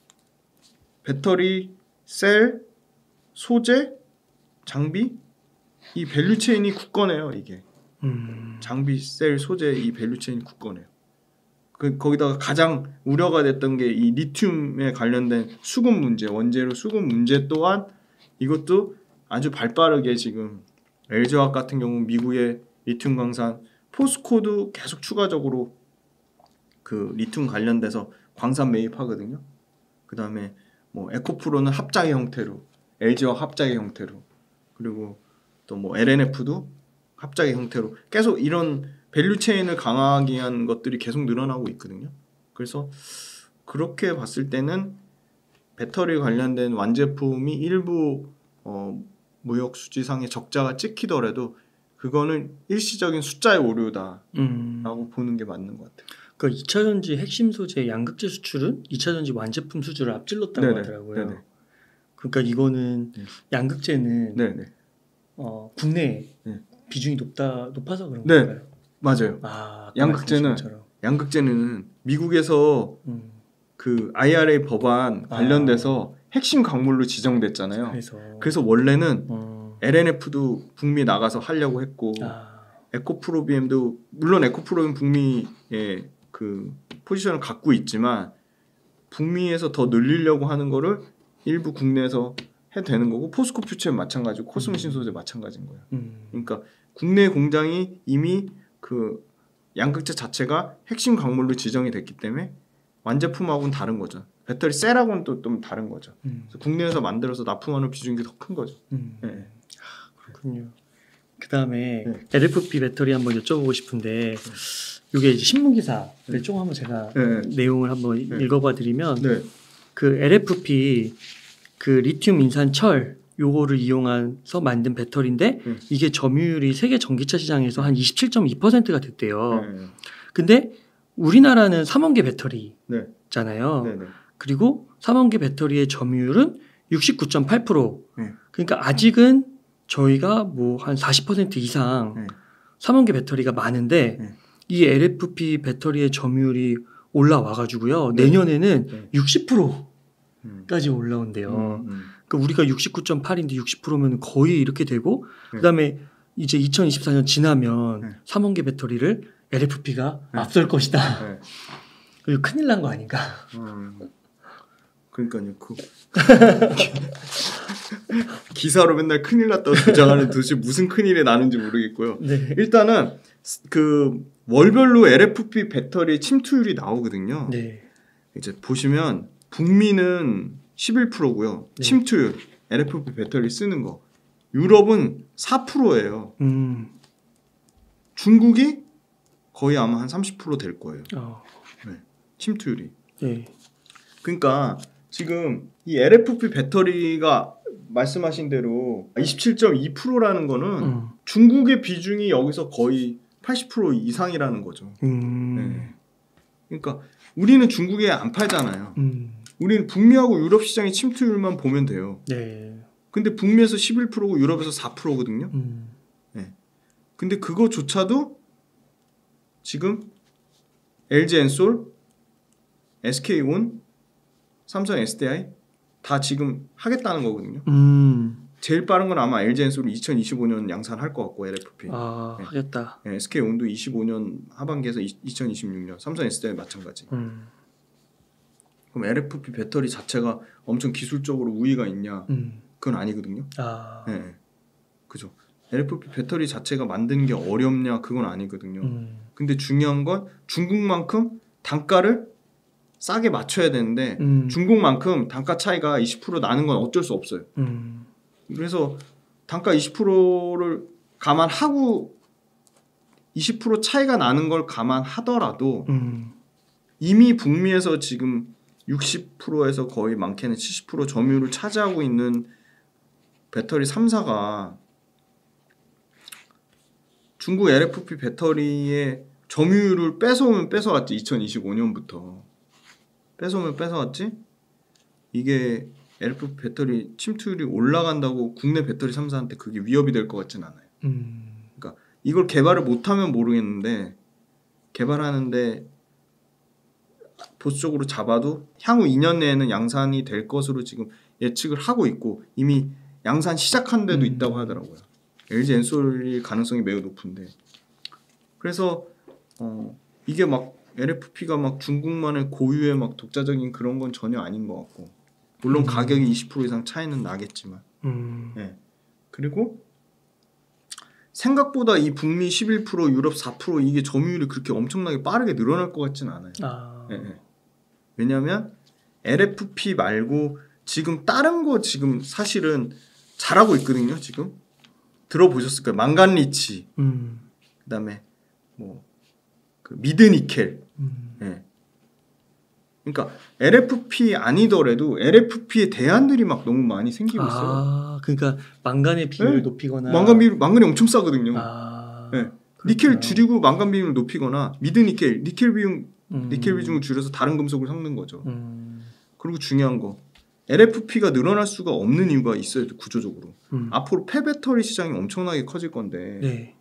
배터리, 셀, 소재, 장비 이 밸류체인이 굳건해요. 이게 장비, 셀, 소재 이 밸류체인이 굳건해요. 거기다가 가장 우려가 됐던 게 이 리튬에 관련된 수급 문제, 원재료 수급 문제 또한 이것도 아주 발빠르게 지금 LG화학 같은 경우 미국의 리튬 광산, 포스코도 계속 추가적으로 그 리튬 관련돼서 광산 매입하거든요. 그 다음에 뭐 에코프로는 합작의 형태로, LG화학 합작의 형태로, 그리고 또 뭐 LNF도 합작의 형태로 계속 이런 밸류체인을 강화하기 위한 것들이 계속 늘어나고 있거든요. 그래서 그렇게 봤을 때는 배터리 관련된 완제품이 일부 무역 수지상의 적자가 찍히더라도 그거는 일시적인 숫자의 오류다라고 보는 게 맞는 것 같아요. 그 2차전지 핵심 소재 양극재 수출은 2차전지 완제품 수주를 앞질렀다고 네네. 하더라고요. 네네. 그러니까 이거는 양극재는 네네. 국내 비중이 높아서 그런 네. 건가요? 맞아요. 양극재는 미국에서 그 IRA 법안 관련돼서 핵심 광물로 지정됐잖아요. 그래서 원래는 LNF도 북미 나가서 하려고 했고 에코프로비엠도 물론 에코프로비엠 북미의 그 포지션을 갖고 있지만 북미에서 더 늘리려고 하는 거를 일부 국내에서 해도 되는 거고 포스코 퓨처는 마찬가지고 코스모 신소재 마찬가지인 거예요. 그러니까 국내 공장이 이미 그 양극재 자체가 핵심 광물로 지정이 됐기 때문에 완제품하고는 다른 거죠. 배터리 셀하고는 또 좀 다른 거죠. 그래서 국내에서 만들어서 납품하는 비중이 더 큰 거죠. 네. 그렇군요. 그 다음에 LFP 배터리 한번 여쭤보고 싶은데 이게 이제 신문 기사를 조금 한번 제가 내용을 한번 읽어봐 드리면 그 LFP 그 리튬 인산 철 요거를 이용해서 만든 배터리인데 이게 점유율이 세계 전기차 시장에서 한 27.2%가 됐대요. 근데 우리나라는 3원계 배터리잖아요. 그리고 3원계 배터리의 점유율은 69.8%. 그러니까 아직은 저희가 뭐 한 40% 이상 3원계 배터리가 많은데 이 LFP 배터리의 점유율이 올라와가지고요. 내년에는 60%까지 올라온대요. 그러니까 우리가 69.8인데 60%면 거의 이렇게 되고 그다음에 이제 2024년 지나면 3원계 배터리를 LFP가 앞설 것이다. 그리고 큰일 난 거 아닌가? 그러니까요. 기사로 맨날 큰일 났다고 주장하는 도대체 무슨 큰일이 나는지 모르겠고요. 일단은 그 월별로 LFP 배터리 침투율이 나오거든요. 이제 보시면 북미는 11%고요. 침투율 LFP 배터리 쓰는 거. 유럽은 4%예요. 중국이 거의 아마 한 30% 될 거예요. 침투율이. 그러니까 지금 이 LFP 배터리가 말씀하신 대로 27.2%라는 거는 중국의 비중이 여기서 거의 80% 이상이라는 거죠. 그러니까 우리는 중국에 안 팔잖아요. 우리는 북미하고 유럽 시장의 침투율만 보면 돼요. 네. 근데 북미에서 11%고 유럽에서 4%거든요. 네. 근데 그거조차도 지금 LG 엔솔, SK온, 삼성 SDI 다 지금 하겠다는 거거든요. 제일 빠른 건 아마 LG 엔솔이 2025년 양산할 것 같고 LFP. 네. 하겠다. 네, SK온도 25년 하반기에서 2026년, 삼성 SDI 마찬가지. 그럼 LFP 배터리 자체가 엄청 기술적으로 우위가 있냐? 그건 아니거든요. 네, 그죠. LFP 배터리 자체가 만드는 게 어렵냐? 그건 아니거든요. 근데 중요한 건 중국만큼 단가를 싸게 맞춰야 되는데 중국만큼 단가 차이가 20% 나는 건 어쩔 수 없어요. 그래서 단가 20%를 감안하고 20% 차이가 나는 걸 감안하더라도 이미 북미에서 지금 60%에서 거의 많게는 70% 점유율을 차지하고 있는 배터리 3사가 중국 LFP 배터리의 점유율을 뺏어오면 뺏어왔지. 2025년부터 뺏어오면 뺏어왔지. 이게 LFP 배터리 침투율이 올라간다고 국내 배터리 3사한테 그게 위협이 될 것 같진 않아요. 그러니까 이걸 개발을 못하면 모르겠는데 개발하는데 보수적으로 잡아도 향후 2년 내에는 양산이 될 것으로 지금 예측을 하고 있고 이미 양산 시작한 데도 있다고 하더라고요. LG 엔솔일 가능성이 매우 높은데 그래서 이게 막 LFP가 막 중국만의 고유의 막 독자적인 그런 건 전혀 아닌 것 같고 물론 가격이 20% 이상 차이는 나겠지만 네. 그리고 생각보다 이 북미 11% 유럽 4% 이게 점유율이 그렇게 엄청나게 빠르게 늘어날 것 같지는 않아요. 네. 왜냐하면 LFP 말고 지금 다른 거 지금 사실은 잘하고 있거든요. 지금 들어보셨을 거예요. 망간리치, 그다음에 뭐 그 미드니켈. 네. 그러니까 LFP 아니더라도 LFP의 대안들이 막 너무 많이 생기고 있어요. 그러니까 망간의 비율을 높이거나 망간이 엄청 싸거든요. 네. 니켈 줄이고 망간 비율을 높이거나 미드니켈, 니켈 비중을 줄여서 다른 금속을 섞는 거죠. 그리고 중요한 거 LFP가 늘어날 수가 없는 이유가 있어요. 구조적으로. 앞으로 폐배터리 시장이 엄청나게 커질 건데 네.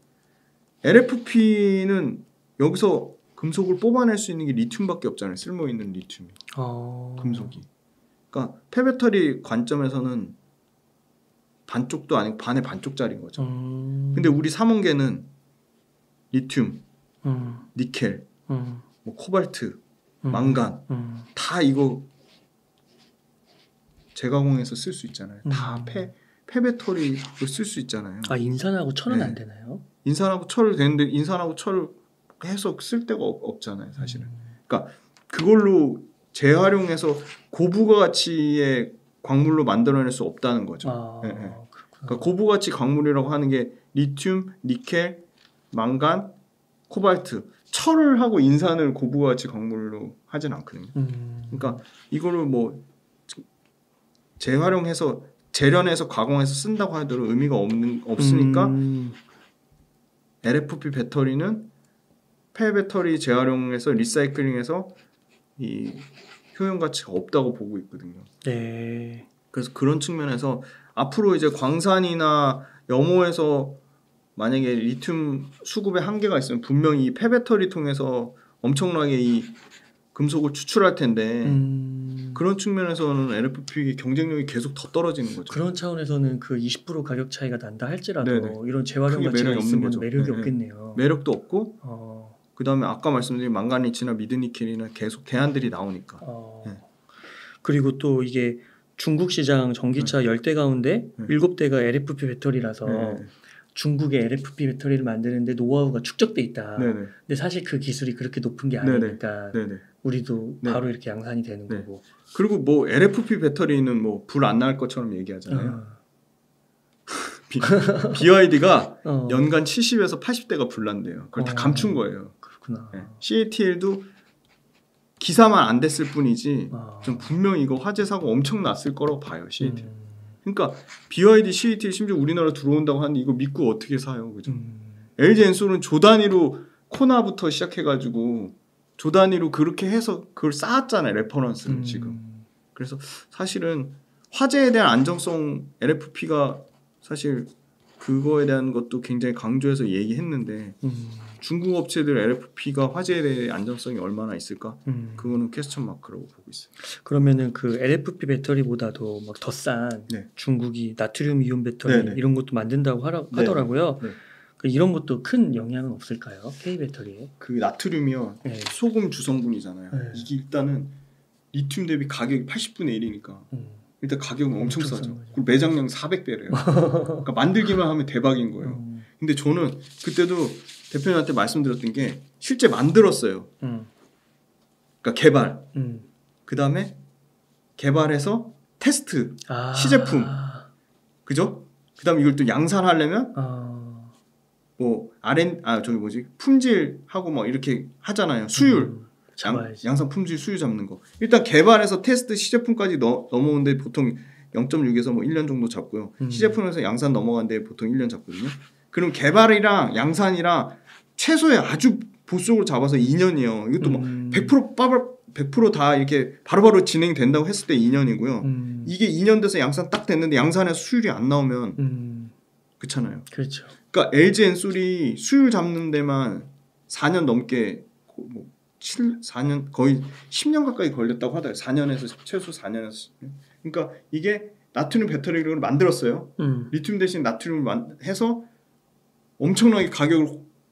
LFP는 여기서 금속을 뽑아낼 수 있는 게 리튬밖에 없잖아요. 쓸모있는 리튬이. 금속이. 그러니까 폐배터리 관점에서는 반쪽도 아니고 반의 반쪽짜리인 거죠. 근데 우리 삼원계는 리튬, 니켈, 뭐 코발트, 망간 다 이거 재가공해서 쓸 수 있잖아요. 다 폐배터리로 쓸 수 있잖아요. 인산하고 철은 네. 안 되나요? 인산하고 철을 되는데 인산하고 철을 해서 쓸 데가 없잖아요, 사실은. 그러니까 그걸로 재활용해서 고부가 가치의 광물로 만들어낼 수 없다는 거죠. 네. 그러니까 고부가 가치 광물이라고 하는 게 리튬, 니켈, 망간, 코발트, 철을 하고 인산을 고부가 가치 광물로 하진 않거든요. 그러니까 이거를 뭐 재활용해서 재련해서 가공해서 쓴다고 하더라도 의미가 없으니까 LFP 배터리는 폐배터리 재활용해서 리사이클링해서 이 효용 가치가 없다고 보고 있거든요. 네. 그래서 그런 측면에서 앞으로 이제 광산이나 염호에서 만약에 리튬 수급에 한계가 있으면 분명히 이 폐배터리 통해서 엄청나게 이 금속을 추출할 텐데 그런 측면에서는 LFP 경쟁력이 계속 더 떨어지는 거죠. 그런 차원에서는 그 20% 가격 차이가 난다 할지라도 네네. 이런 재활용 가치가 있으면 매력이 없겠네요. 매력도 없고 그 다음에 아까 말씀드린 망간리치나 미드니켈이나 계속 대안들이 나오니까. 네. 그리고 또 이게 중국 시장 전기차 10대 가운데 7대가 LFP 배터리라서 중국의 LFP 배터리를 만드는데 노하우가 축적돼 있다. 근데 사실 그 기술이 그렇게 높은 게 아니니까 우리도 바로 이렇게 양산이 되는 거고. 그리고 뭐 LFP 배터리는 뭐 불 안 날 것처럼 얘기하잖아요. BYD가 연간 70에서 80대가 불난대요. 그걸 다 감춘 거예요. 그렇구나. CATL도 기사만 안 됐을 뿐이지 좀 분명히 이거 화재 사고 엄청 났을 거라고 봐요. CATL. 그러니까 BYD, CATL 심지어 우리나라 들어온다고 하는데 이거 믿고 어떻게 사요, 그죠? LG 엔솔은 조 단위로 코나부터 시작해가지고 조 단위로 그렇게 해서 그걸 쌓았잖아요. 레퍼런스를 지금. 그래서 사실은 화재에 대한 안정성 LFP가 사실 그거에 대한 것도 굉장히 강조해서 얘기했는데 중국 업체들 LFP가 화재에 대해 안정성이 얼마나 있을까? 그거는 퀘스천 마크라고 보고 있어요. 그러면은 그 LFP 배터리보다도 막 더 싼 네. 중국이 나트륨 이온 배터리 네네. 이런 것도 만든다고 하더라고요. 네. 그 이런 것도 큰 영향은 없을까요? K 배터리에? 그 나트륨이요. 네. 소금 주성분이잖아요. 네. 이게 일단은 리튬 대비 가격이 80분의 1이니까 일단 가격은 엄청 싸죠. 그리고 매장량 400배래요. 그러니까 만들기만 하면 대박인 거예요. 근데 저는 그때도 대표님한테 말씀드렸던 게 실제 만들었어요. 그러니까 개발. 그 다음에 개발해서 테스트, 시제품. 그죠? 그 다음에 이걸 또 양산하려면 뭐 품질하고 뭐 이렇게 하잖아요. 수율. 양산 품질 수율 잡는 거. 일단 개발해서 테스트 시제품까지 넘어오는데 보통 0.6에서 뭐 1년 정도 잡고요. 시제품에서 양산 넘어가는데 보통 1년 잡거든요. 그럼 개발이랑 양산이랑 최소의 아주 보수적으로 잡아서 2년이에요. 이것도 뭐 100% 다 이렇게 바로바로 진행이 된다고 했을 때 2년이고요. 이게 2년 돼서 양산 딱 됐는데 양산에서 수율이 안 나오면 그렇잖아요. 그렇죠. 그러니까 LG 엔솔이 수율 잡는 데만 4년 넘게 뭐 4년 거의 10년 가까이 걸렸다고 하더라고요. 4년에서 최소 4년에서. 그러니까 이게 나트륨 배터리를 만들었어요. 리튬 대신 나트륨을 해서 엄청나게 가격을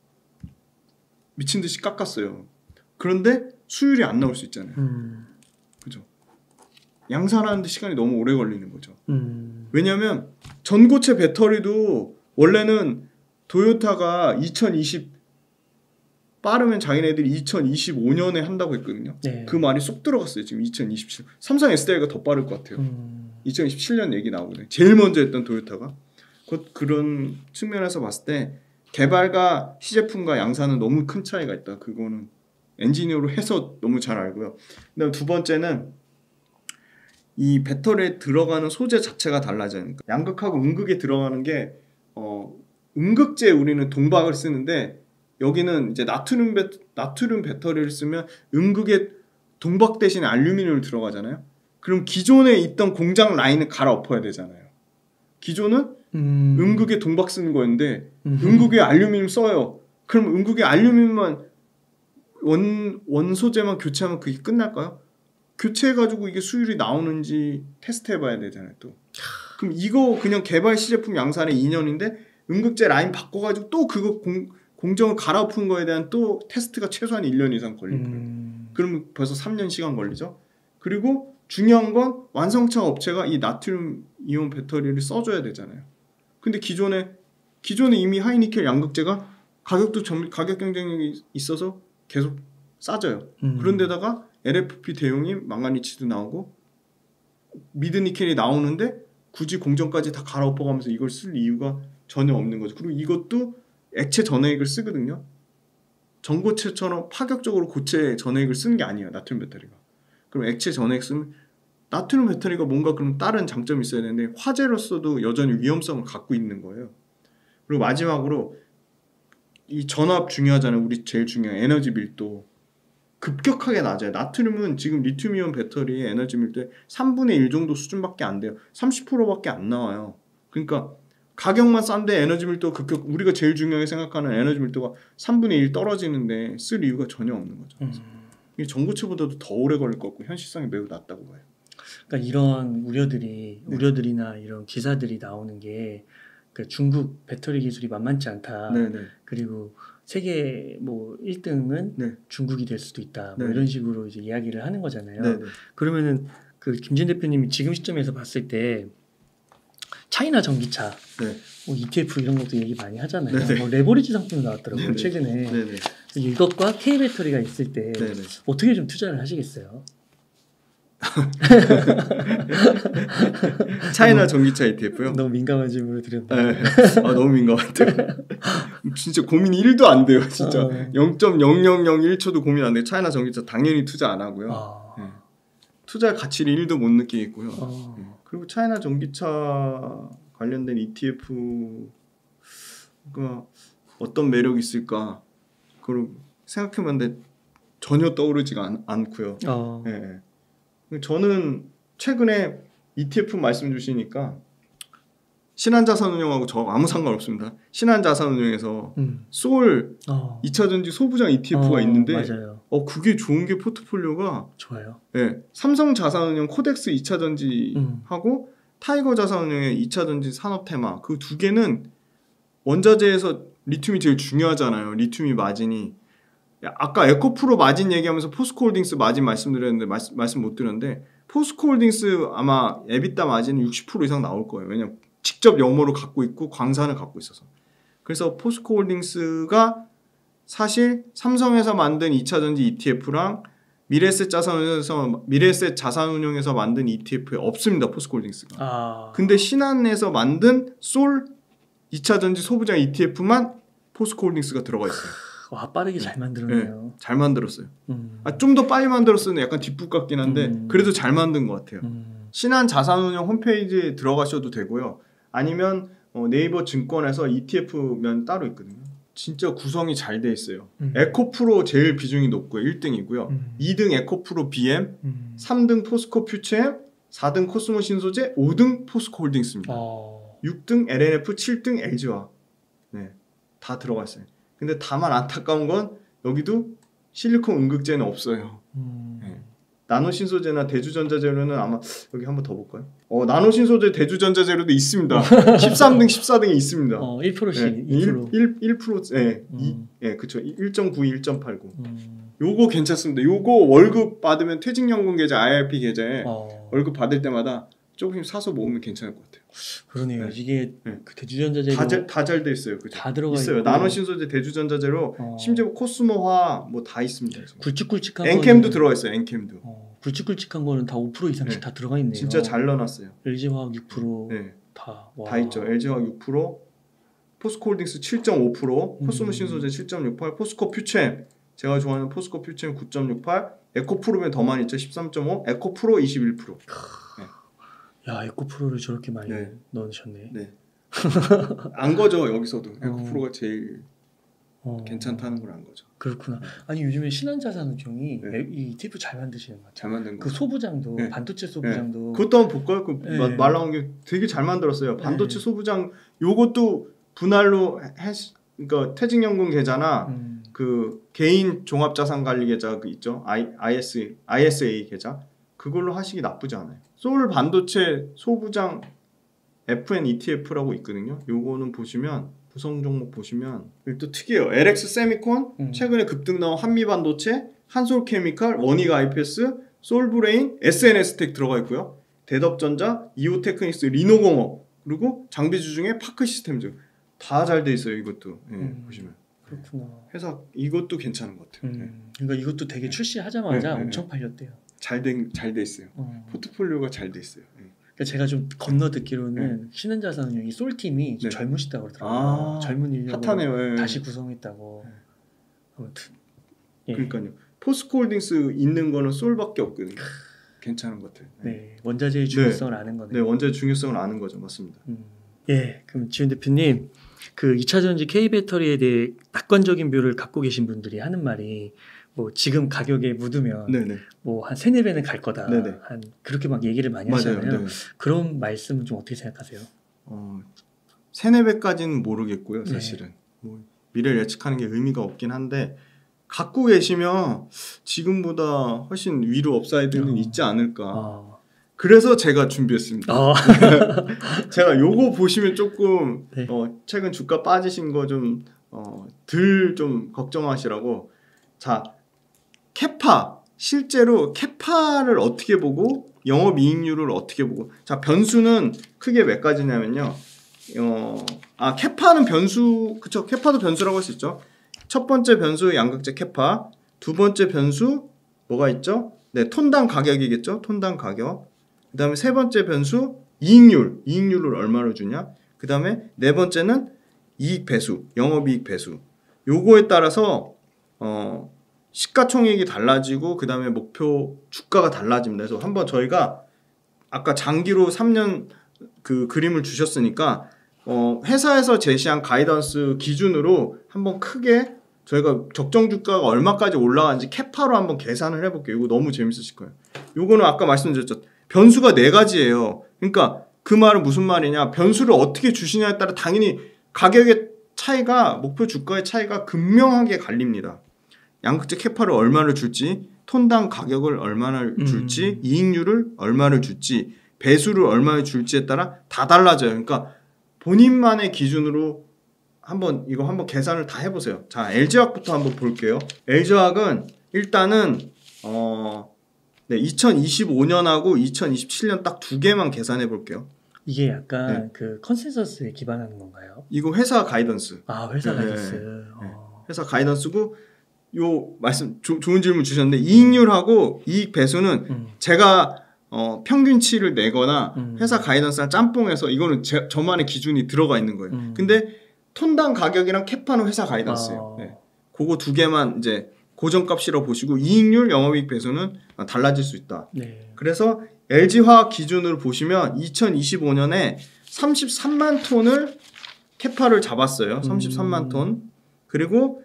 미친 듯이 깎았어요. 그런데 수율이 안 나올 수 있잖아요. 그죠? 양산하는데 시간이 너무 오래 걸리는 거죠. 왜냐하면 전고체 배터리도 원래는 도요타가 2020 빠르면 자기네들이 2025년에 한다고 했거든요. 네. 그 말이 쏙 들어갔어요. 지금 2027. 삼성 SDI가 더 빠를 것 같아요. 2027년 얘기 나오거든요. 제일 먼저 했던 도요타가. 그런 측면에서 봤을 때 개발과 시제품과 양산은 너무 큰 차이가 있다. 그거는 엔지니어로 해서 너무 잘 알고요. 그다음 두 번째는 이 배터리에 들어가는 소재 자체가 달라져요. 양극하고 음극에 들어가는 게 음극재에 우리는 동박을 쓰는데 여기는 이제 나트륨 배터리를 쓰면 음극에 동박 대신에 알루미늄을 들어가잖아요. 그럼 기존에 있던 공장 라인을 갈아엎어야 되잖아요. 기존은 음극에 동박 쓰는 거였는데 음극에 알루미늄 써요. 그럼 음극에 알루미늄만 원소재만 교체하면 그게 끝날까요? 교체해가지고 이게 수율이 나오는지 테스트해봐야 되잖아요. 또 그럼 이거 그냥 개발 시제품 양산에 2년인데 음극재 라인 바꿔가지고 또 그거 공정을 갈아엎은 거에 대한 또 테스트가 최소한 1년 이상 걸릴 거예요. 그러면 벌써 3년 시간 걸리죠. 그리고 중요한 건 완성차 업체가 이 나트륨 이온 배터리를 써줘야 되잖아요. 근데 기존에 이미 하이니켈 양극재가 가격 경쟁력이 있어서 계속 싸져요. 그런데다가 LFP 대용이 망가니치도 나오고 미드니켈이 나오는데 굳이 공정까지 다 갈아엎어가면서 이걸 쓸 이유가 전혀 없는 거죠. 그리고 이것도 액체 전해액을 쓰거든요. 전고체처럼 파격적으로 고체 전해액을 쓰는 게 아니에요. 나트륨 배터리가. 그럼 액체 전해액 쓰면 나트륨 배터리가 뭔가 그럼 다른 장점이 있어야 되는데 화재로서도 여전히 위험성을 갖고 있는 거예요. 그리고 마지막으로 이 전압 중요하잖아요. 우리 제일 중요한 에너지 밀도. 급격하게 낮아요. 나트륨은 지금 리튬이온 배터리의 에너지 밀도의 3분의 1 정도 수준밖에 안 돼요. 30%밖에 안 나와요. 그러니까 가격만 싼데 에너지 밀도가 우리가 제일 중요하게 생각하는 에너지 밀도가 3분의 1 떨어지는데 쓸 이유가 전혀 없는 거죠. 이게 전고체보다도 더 오래 걸릴 것 같고 현실성이 매우 낮다고 봐요. 그러니까 이런 우려들이나 이런 기사들이 나오는 게 그 중국 배터리 기술이 만만치 않다. 네네. 그리고 세계 뭐 1등은 네. 중국이 될 수도 있다. 뭐 네. 이런 식으로 이제 이야기를 하는 거잖아요. 네네. 그러면은 그 김진 대표님이 지금 시점에서 봤을 때 차이나 전기차, 네. 뭐 ETF 이런 것도 얘기 많이 하잖아요. 네네. 뭐 레버리지 상품이 나왔더라고요. 네네. 최근에. 네네. 이것과 K 배터리가 있을 때 네네. 어떻게 좀 투자를 하시겠어요? 차이나 전기차 ETF요? 너무 민감한 질문을 드렸다. 네. 너무 민감한데. 진짜 고민이 1도 안 돼요. 진짜 0.0001초도 고민 안 돼요. 차이나 전기차 당연히 투자 안 하고요. 네. 투자 가치를 1도 못 느끼겠고요. 네. 그리고 차이나 전기차 관련된 ETF가 어떤 매력이 있을까? 그걸 생각해봤는데 전혀 떠오르지가 않고요. 예. 저는 최근에 ETF 말씀 주시니까 신한자산운용하고 저 아무 상관없습니다. 신한자산운용에서 솔 2차전지 소부장 ETF가 있는데 맞아요. 그게 좋은 게 포트폴리오가 좋아요. 예, 삼성자산운용 코덱스 2차전지하고 타이거자산운용의 2차전지 산업테마 그 두 개는 원자재에서 리튬이 제일 중요하잖아요. 리튬이 마진이 아까 에코프로 마진 얘기하면서 포스코홀딩스 마진 말씀드렸는데 말씀 못 드렸는데 포스코홀딩스 아마 에비타 마진은 60% 이상 나올 거예요. 왜냐면 직접 영모를 갖고 있고 광산을 갖고 있어서. 그래서 포스코홀딩스가 사실 삼성에서 만든 2차전지 ETF랑 미래에셋 자산운용에서 만든 ETF에 없습니다. 포스코홀딩스가. 근데 신한에서 만든 솔 2차전지 소부장 ETF만 포스코홀딩스가 들어가 있어요. 와, 빠르게 잘 만들었네요. 네, 잘 만들었어요. 좀 더 빨리 만들었으면 약간 뒷북 같긴 한데 그래도 잘 만든 것 같아요. 신한 자산운용 홈페이지에 들어가셔도 되고요. 아니면 네이버 증권에서 ETF면 따로 있거든요. 진짜 구성이 잘 돼 있어요. 에코프로 제일 비중이 높고요. 1등이고요. 2등 에코프로 BM, 3등 포스코 퓨처엠, 4등 코스모 신소재, 5등 포스코 홀딩스입니다. 6등 LNF, 7등 LG화학. 네, 다 들어가 있어요. 근데 다만 안타까운 건 여기도 실리콘 음극재는 없어요. 네. 나노신소재나 대주전자재료는 아마 여기 한번 더 볼까요? 나노신소재 대주전자재료도 있습니다. 13등, 14등이 있습니다. 1%씩. 네, 1%, 네, 그쵸. 1.92, 1.89. 요거 괜찮습니다. 요거 월급 받으면 퇴직연금 계좌, IRP 계좌에 월급 받을 때마다 조금씩 사서 모으면 괜찮을 것 같아요. 그러네요. 네. 이게 네. 그 대주전자재료 다 잘 돼 있어요. 그죠? 다 들어가 있어요. 나노신소재 대주전자재료 심지어 코스모화 뭐 다 있습니다. 굵직굵직한 엔캠도 들어가 있어요. 엔캠도. 굵직굵직한 거는 다 5% 이상씩 네. 다 들어가 있네요. 진짜 잘 넣어놨어요. LG화학 6% 네. 다 있죠. LG화학 6%, 포스코홀딩스 7.5%, 코스모 신소재 7.68%, 포스코 퓨처엠 제가 좋아하는 포스코 퓨처엠 9.68%, 에코프로면 더 많이 있죠. 13.5%, 에코프로 21%. 네. 야, 에코프로를 저렇게 많이 넣으셨네. 네. 안 거죠. 여기서도 에코프로가 제일 괜찮다는 걸 안 거죠. 그렇구나. 아니 요즘에 신한자산운용이 이 ETF 잘 만드시는 것 같아요. 잘 만든 거. 그 소부장도 반도체 소부장도. 그것도 한번 볼까요? 말 나온 게 되게 잘 만들었어요. 반도체 소부장 요것도 분할로 그러니까 퇴직연금 계좌나 그 개인 종합자산관리 계좌 그 있죠. ISA 계좌 그걸로 하시기 나쁘지 않아요. 솔 반도체 소부장 FN ETF라고 있거든요. 요거는 보시면 구성 종목 보시면 또 특이해요. LX 세미콘, 최근에 급등 나온 한미반도체, 한솔케미칼, 원익 IPS, 솔브레인, SNS텍 들어가 있고요. 대덕전자, 이오테크닉스, 리노공업, 그리고 장비주 중에 파크시스템즈 다 잘 돼 있어요. 이것도 보시면. 그렇구나. 회사 이것도 괜찮은 것 같아요. 그러니까 이것도 되게 출시하자마자 엄청 팔렸대요. 잘 돼 있어요. 포트폴리오가 잘 돼 있어요. 그러니까 제가 좀 건너 듣기로는 신한자산운용이 솔팀이 좀 젊으시다고 그러더라고요. 젊은 인력으로 다시 구성했다고. 아무튼 그러니까요. 포스코홀딩스 있는 거는 솔밖에 없거든요. 괜찮은 것 같아요. 네, 원자재의 중요성을 아는 거네요. 네, 원자재 중요성을 아는 거죠. 맞습니다. 예, 그럼 지훈 대표님 그 2차전지 K배터리에 대해 낙관적인 뷰를 갖고 계신 분들이 하는 말이 뭐 지금 가격에 묻으면 뭐 한 3-4배는 갈 거다. 한 그렇게 막 얘기를 많이 하잖아요. 그런 말씀은 좀 어떻게 생각하세요? 3-4배까지는 모르겠고요. 사실은 뭐 미래를 예측하는 게 의미가 없긴 한데 갖고 계시면 지금보다 훨씬 위로 업사이드는 있지 않을까. 그래서 제가 준비했습니다. 제가 요거 보시면 조금 최근 주가 빠지신 거 좀 덜 좀 걱정하시라고. 자, 캐파 실제로 캐파를 어떻게 보고 영업이익률을 어떻게 보고. 자, 변수는 크게 몇 가지냐면요. 캐파는 변수, 그쵸? 캐파도 변수라고 할 수 있죠. 첫 번째 변수 양극재 캐파, 두 번째 변수 뭐가 있죠? 네, 톤당 가격이겠죠. 톤당 가격. 그 다음에 세 번째 변수 이익률을 얼마로 주냐. 그 다음에 네 번째는 이익 배수, 영업이익 배수. 요거에 따라서 시가총액이 달라지고 그 다음에 목표 주가가 달라집니다. 그래서 한번 저희가 아까 장기로 3년 그 그림을 주셨으니까 회사에서 제시한 가이던스 기준으로 한번 크게 저희가 적정 주가가 얼마까지 올라가는지 캐파로 한번 계산을 해볼게요. 이거 너무 재밌으실 거예요. 요거는 아까 말씀드렸죠. 변수가 4가지예요. 그러니까 그 말은 무슨 말이냐. 변수를 어떻게 주시냐에 따라 당연히 가격의 차이가 목표 주가의 차이가 극명하게 갈립니다. 양극재 캐파를 얼마를 줄지, 톤당 가격을 얼마나 줄지, 이익률을 얼마를 줄지, 배수를 얼마를 줄지에 따라 다 달라져요. 그러니까 본인만의 기준으로 한번 계산을 다 해보세요. 자, LG화학부터 한번 볼게요. LG화학은 일단은 2025년하고 2027년 딱 2개만 계산해 볼게요. 이게 약간 그 컨센서스에 기반하는 건가요? 이거 회사 가이던스. 아, 회사 가이던스. 회사 가이던스고 요 말씀 좋은 질문 주셨는데 이익률하고 이익 배수는 제가 평균치를 내거나 회사 가이던스랑 짬뽕해서 이거는 저만의 기준이 들어가 있는 거예요. 근데 톤당 가격이랑 캐파는 회사 가이던스예요. 그거 2개만 이제 고정값이라고 보시고 이익률, 영업이익 배수는 달라질 수 있다. 네. 그래서 LG화학 기준으로 보시면 2025년에 33만 톤을 캐파를 잡았어요. 33만 톤. 그리고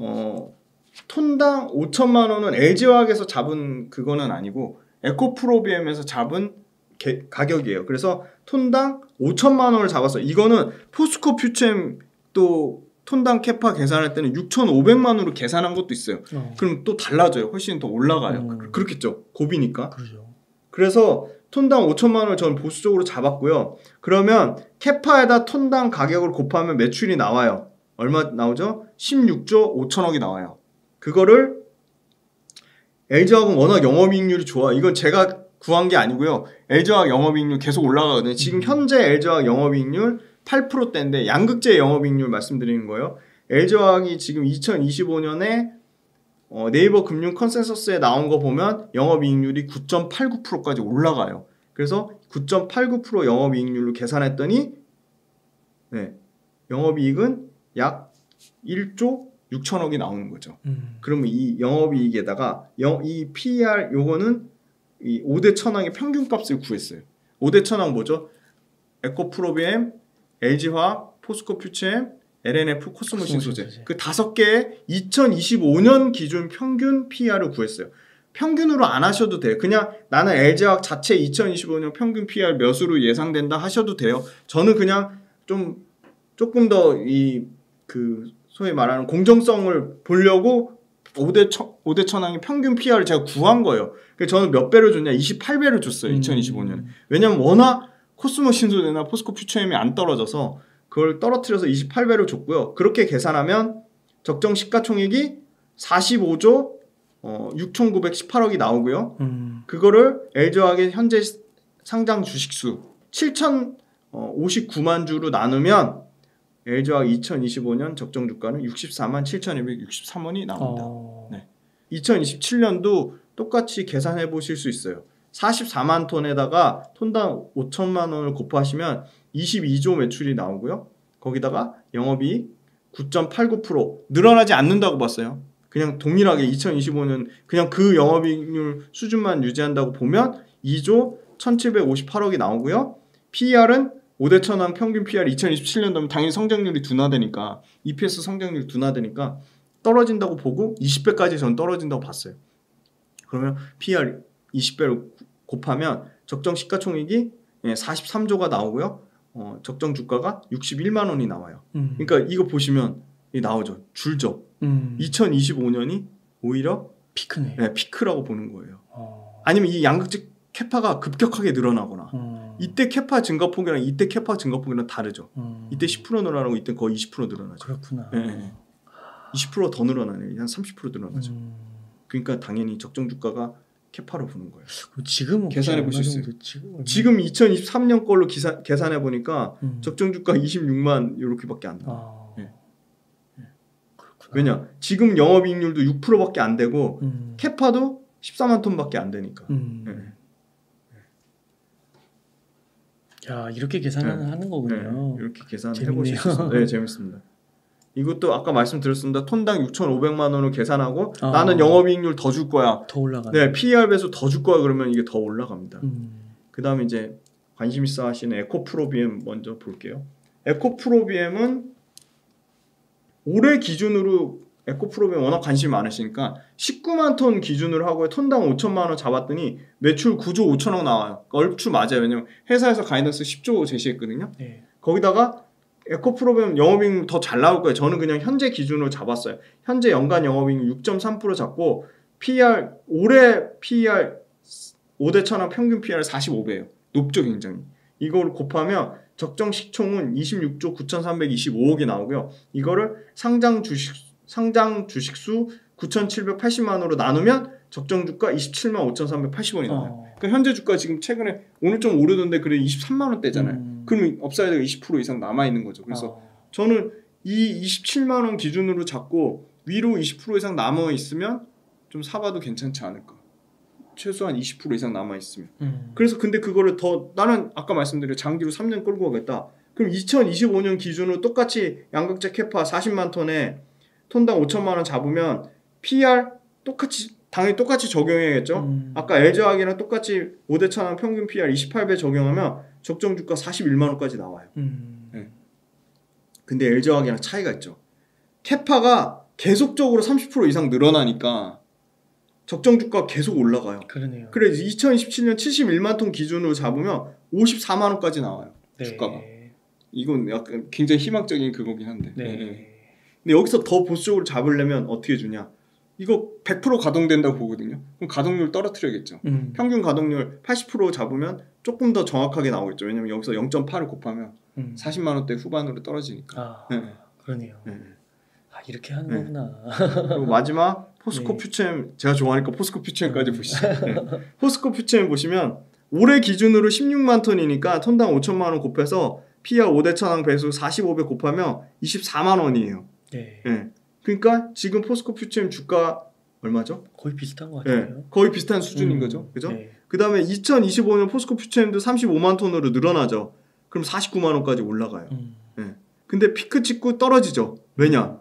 톤당 5천만 원은 LG화학에서 잡은 그거는 아니고 에코프로비엠에서 잡은 가격이에요. 그래서 톤당 5천만 원을 잡았어요. 이거는 포스코 퓨처엠 또 톤당 캐파 계산할 때는 6,500만 원으로 계산한 것도 있어요. 그럼 또 달라져요. 훨씬 더 올라가요. 그렇겠죠. 고비니까. 그렇죠. 그래서 톤당 5천만 원을 저는 보수적으로 잡았고요. 그러면 캐파에다 톤당 가격을 곱하면 매출이 나와요. 얼마 나오죠? 16조 5천억이 나와요. 그거를 LG화학은 워낙 영업이익률이 좋아. 이건 제가 구한 게 아니고요. LG화학 영업이익률 계속 올라가거든요. 지금 현재 LG화학 영업이익률 8%대인데 양극재 영업이익률 말씀드리는 거예요. LG화학이 지금 2025년에 네이버 금융 컨센서스에 나온 거 보면 영업이익률이 9.89%까지 올라가요. 그래서 9.89% 영업이익률로 계산했더니 영업이익은 약 1조 6천억이 나오는 거죠. 그러면 이 영업이익에다가 이 PER 요거는 이 5대 천왕의 평균값을 구했어요. 5대 천왕 뭐죠? 에코프로비엠, LG화학, 포스코 퓨처엠, LNF, 코스모 신소재. 그 5개의 2025년 기준 평균 PER을 구했어요. 평균으로 안 하셔도 돼요. 그냥 나는 LG화학 자체 2025년 평균 PER 몇으로 예상된다 하셔도 돼요. 저는 그냥 조금 더 소위 말하는 공정성을 보려고 5대 천왕의 평균 PER을 제가 구한 거예요. 그래서 저는 몇 배를 줬냐? 28배를 줬어요. 2025년에. 왜냐면 워낙 코스모 신소재나 포스코 퓨처엠이 안 떨어져서 그걸 떨어뜨려서 28배를 줬고요. 그렇게 계산하면 적정 시가총액이 45조 6,918억이 나오고요. 그거를 LG화학의 현재 상장 주식수 7,059만 주로 나누면 LG화학 2025년 적정 주가는 64만 7,263원이 나옵니다. 2027년도 똑같이 계산해 보실 수 있어요. 44만 톤에다가 톤당 5천만 원을 곱하시면 22조 매출이 나오고요. 거기다가 영업이익 9.89% 늘어나지 않는다고 봤어요. 그냥 동일하게 2025년 그냥 그 영업이익률 수준만 유지한다고 보면 2조 1,758억이 나오고요. PER은 5대 천왕 평균 PER 2027년도면 당연히 성장률이 둔화되니까 EPS 성장률이 둔화되니까 떨어진다고 보고 20배까지 전 떨어진다고 봤어요. 그러면 PER 20배를 곱하면 적정 시가총액이 43조가 나오고요. 적정 주가가 61만 원이 나와요. 그러니까 이거 보시면 나오죠. 줄죠. 2025년이 오히려 피크네. 네, 피크라고 보는 거예요. 아니면 이 양극재 캐파가 급격하게 늘어나거나 이때 캐파 증가폭이랑 이때 캐파 증가폭이랑 다르죠. 이때 10% 늘어나고 이때 거의 20% 늘어나죠. 그렇구나. 네. 20% 더 늘어나네요. 한 30% 늘어나죠. 그러니까 당연히 적정 주가가 캐파로 보는 거예요. 지금은 계산해 보실 수 있어요. 지금 2023년 걸로 계산해 보니까 적정 주가 26만 이렇게밖에 안 나와요. 왜냐? 지금 영업이익률도 6%밖에 안 되고 캐파도 14만 톤밖에 안 되니까. 야, 이렇게 계산을 하는 거군요. 이렇게 계산해 보실 수 있어요. 네, 재밌습니다. 이것도 아까 말씀드렸습니다. 톤당 6,500만 원을 계산하고 나는 영업이익률 더 줄 거야. 더 올라가. 네, PER 배수 더 줄 거야. 그러면 이게 더 올라갑니다. 그다음에 이제 관심 있어 하시는 에코프로비엠 먼저 볼게요. 에코프로비엠은 올해 기준으로 에코프로비움 워낙 관심이 많으시니까 19만 톤 기준으로 하고 톤당 5천만 원 잡았더니 매출 9조 5천억 나와요. 얼추 맞아요. 왜냐면 회사에서 가이던스 10조 제시했거든요. 네. 거기다가 에코프로비움 영업이익 더 잘 나올 거예요. 저는 그냥 현재 기준으로 잡았어요. 현재 연간 영업이익 6.3% 잡고 PER 올해 PER 5대 1000원 평균 PER 45배예요. 높죠 굉장히. 이걸 곱하면 적정 시총은 26조 9,325억이 나오고요. 이거를 상장 주식수 9,780만으로 나누면 적정 주가 275만 5,380원이 나와요. 그러니까 현재 주가 지금 최근에 오늘 좀 오르던데 그래 23만 원대잖아요. 그러면 업사이드가 20% 이상 남아 있는 거죠. 그래서 저는 이 27만 원 기준으로 잡고 위로 20% 이상 남아 있으면 좀 사봐도 괜찮지 않을까. 최소한 20% 이상 남아 있으면. 그래서 근데 그거를 더 나는 아까 말씀드린 장기로 3년 끌고 가겠다. 그럼 2025년 기준으로 똑같이 양극재 캐파 40만 톤에 톤당 5천만 원 잡으면 PER 당연히 똑같이 적용해야겠죠. 아까 LG화학이랑 똑같이 5대 1000원 평균 PER 28배 적용하면 적정 주가 41만 원까지 나와요. 네. 근데 LG화학이랑 차이가 있죠. 캐파가 계속적으로 30% 이상 늘어나니까 적정 주가 계속 올라가요. 그러네요. 그래서 2027년 71만 톤 기준으로 잡으면 54만 원까지 나와요. 네. 주가가. 이건 약간 굉장히 희망적인 그거긴 한데. 네. 네. 근데 여기서 더 보수적으로 잡으려면 어떻게 주냐? 이거 100% 가동된다고 보거든요. 그럼 가동률 떨어뜨려야겠죠. 평균 가동률 80% 잡으면 조금 더 정확하게 나오겠죠. 왜냐면 여기서 0.8을 곱하면 40만 원대 후반으로 떨어지니까. 네. 그러네요. 네. 이렇게 하는 거구나. 그리고 마지막 포스코 퓨처엠 제가 좋아하니까 포스코 퓨처엠까지 보시죠. 네. 포스코 퓨처엠 보시면 올해 기준으로 16만 톤이니까 톤당 5천만 원 곱해서 PER 5대 1000원 배수 45배 곱하면 24만 원이에요. 네. 네. 그러니까 지금 포스코 퓨처엠 주가 얼마죠? 거의 비슷한 것 같아요. 네. 거의 비슷한 수준인 거죠. 그죠? 네. 그 다음에 2025년 포스코 퓨처엠도 35만 톤으로 늘어나죠. 그럼 49만 원까지 올라가요. 네. 근데 피크 찍고 떨어지죠. 왜냐?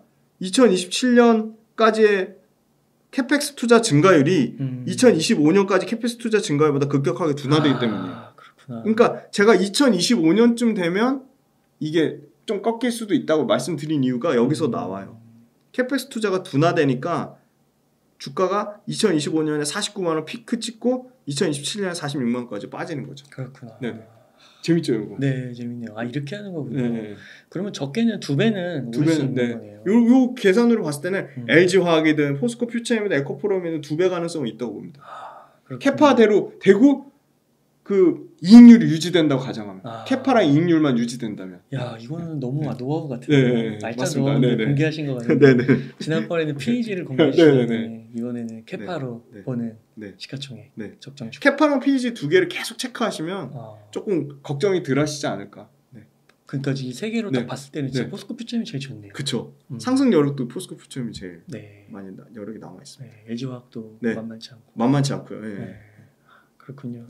2027년까지의 캐펙스 투자 증가율이 2025년까지 캐펙스 투자 증가율보다 급격하게 둔화되기 때문이에요. 그렇구나. 그러니까 제가 2025년쯤 되면 이게 좀 꺾일 수도 있다고 말씀드린 이유가 여기서 나와요. 캐펙스 투자가 둔화되니까 주가가 2025년에 49만 원 피크 찍고 2027년에 46만 원까지 빠지는 거죠. 그렇구나. 네. 재밌죠, 이거. 네, 재밌네요. 이렇게 하는 거군요. 네. 그러면 적게는 두 배는 수 있는 거네요. 요 계산으로 봤을 때는 LG화학이든 포스코 퓨처엠이든 에코프로미든 2배 가능성이 있다고 봅니다. 캐파대로 되고 그 이익률이 유지된다고 가정하면 캐파랑 이익률만 유지된다면. 야, 이거는 너무 노하우 같은데. 날짜도 공개하신 거 같은데. 지난번에는 PEG를 공개하셨는데 이번에는 캐파로 보는 시가총액 적정 주가. 캐파랑 PEG 두 개를 계속 체크하시면 조금 걱정이 덜 하시지 않을까. 그러니까 이 세 개로 딱 봤을 때는 진짜 포스코 퓨처엠이 제일 좋네요. 그렇죠. 상승 여력도 포스코 퓨처엠이 제일 많이 여력이 남아 있습니다. LG화학도 만만치 않고. 만만치 않고요. 그렇군요.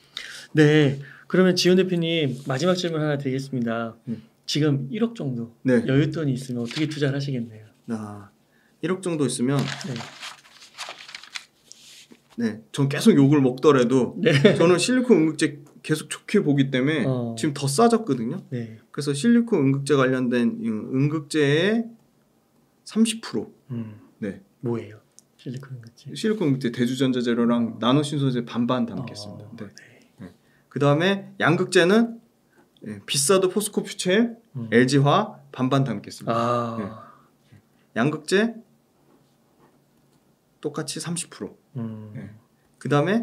네, 그러면 지훈 대표님 마지막 질문 하나 드리겠습니다. 지금 1억 정도 여윳돈이 있으면 어떻게 투자를 하시겠네요? 1억 정도 있으면 전 계속 욕을 먹더라도 저는 실리콘 응급제 계속 좋게 보기 때문에 지금 더 싸졌거든요. 그래서 실리콘 응급제 관련된 응급제의 30%. 뭐예요? 실리콘 응급제? 실리콘 응급제 대주전자재료랑 나노신소재 반반 담겠습니다. 그 다음에 양극재는 비싸도 포스코 퓨처엠, LG화학 반반 담겠습니다. 양극재 똑같이 30%. 그 다음에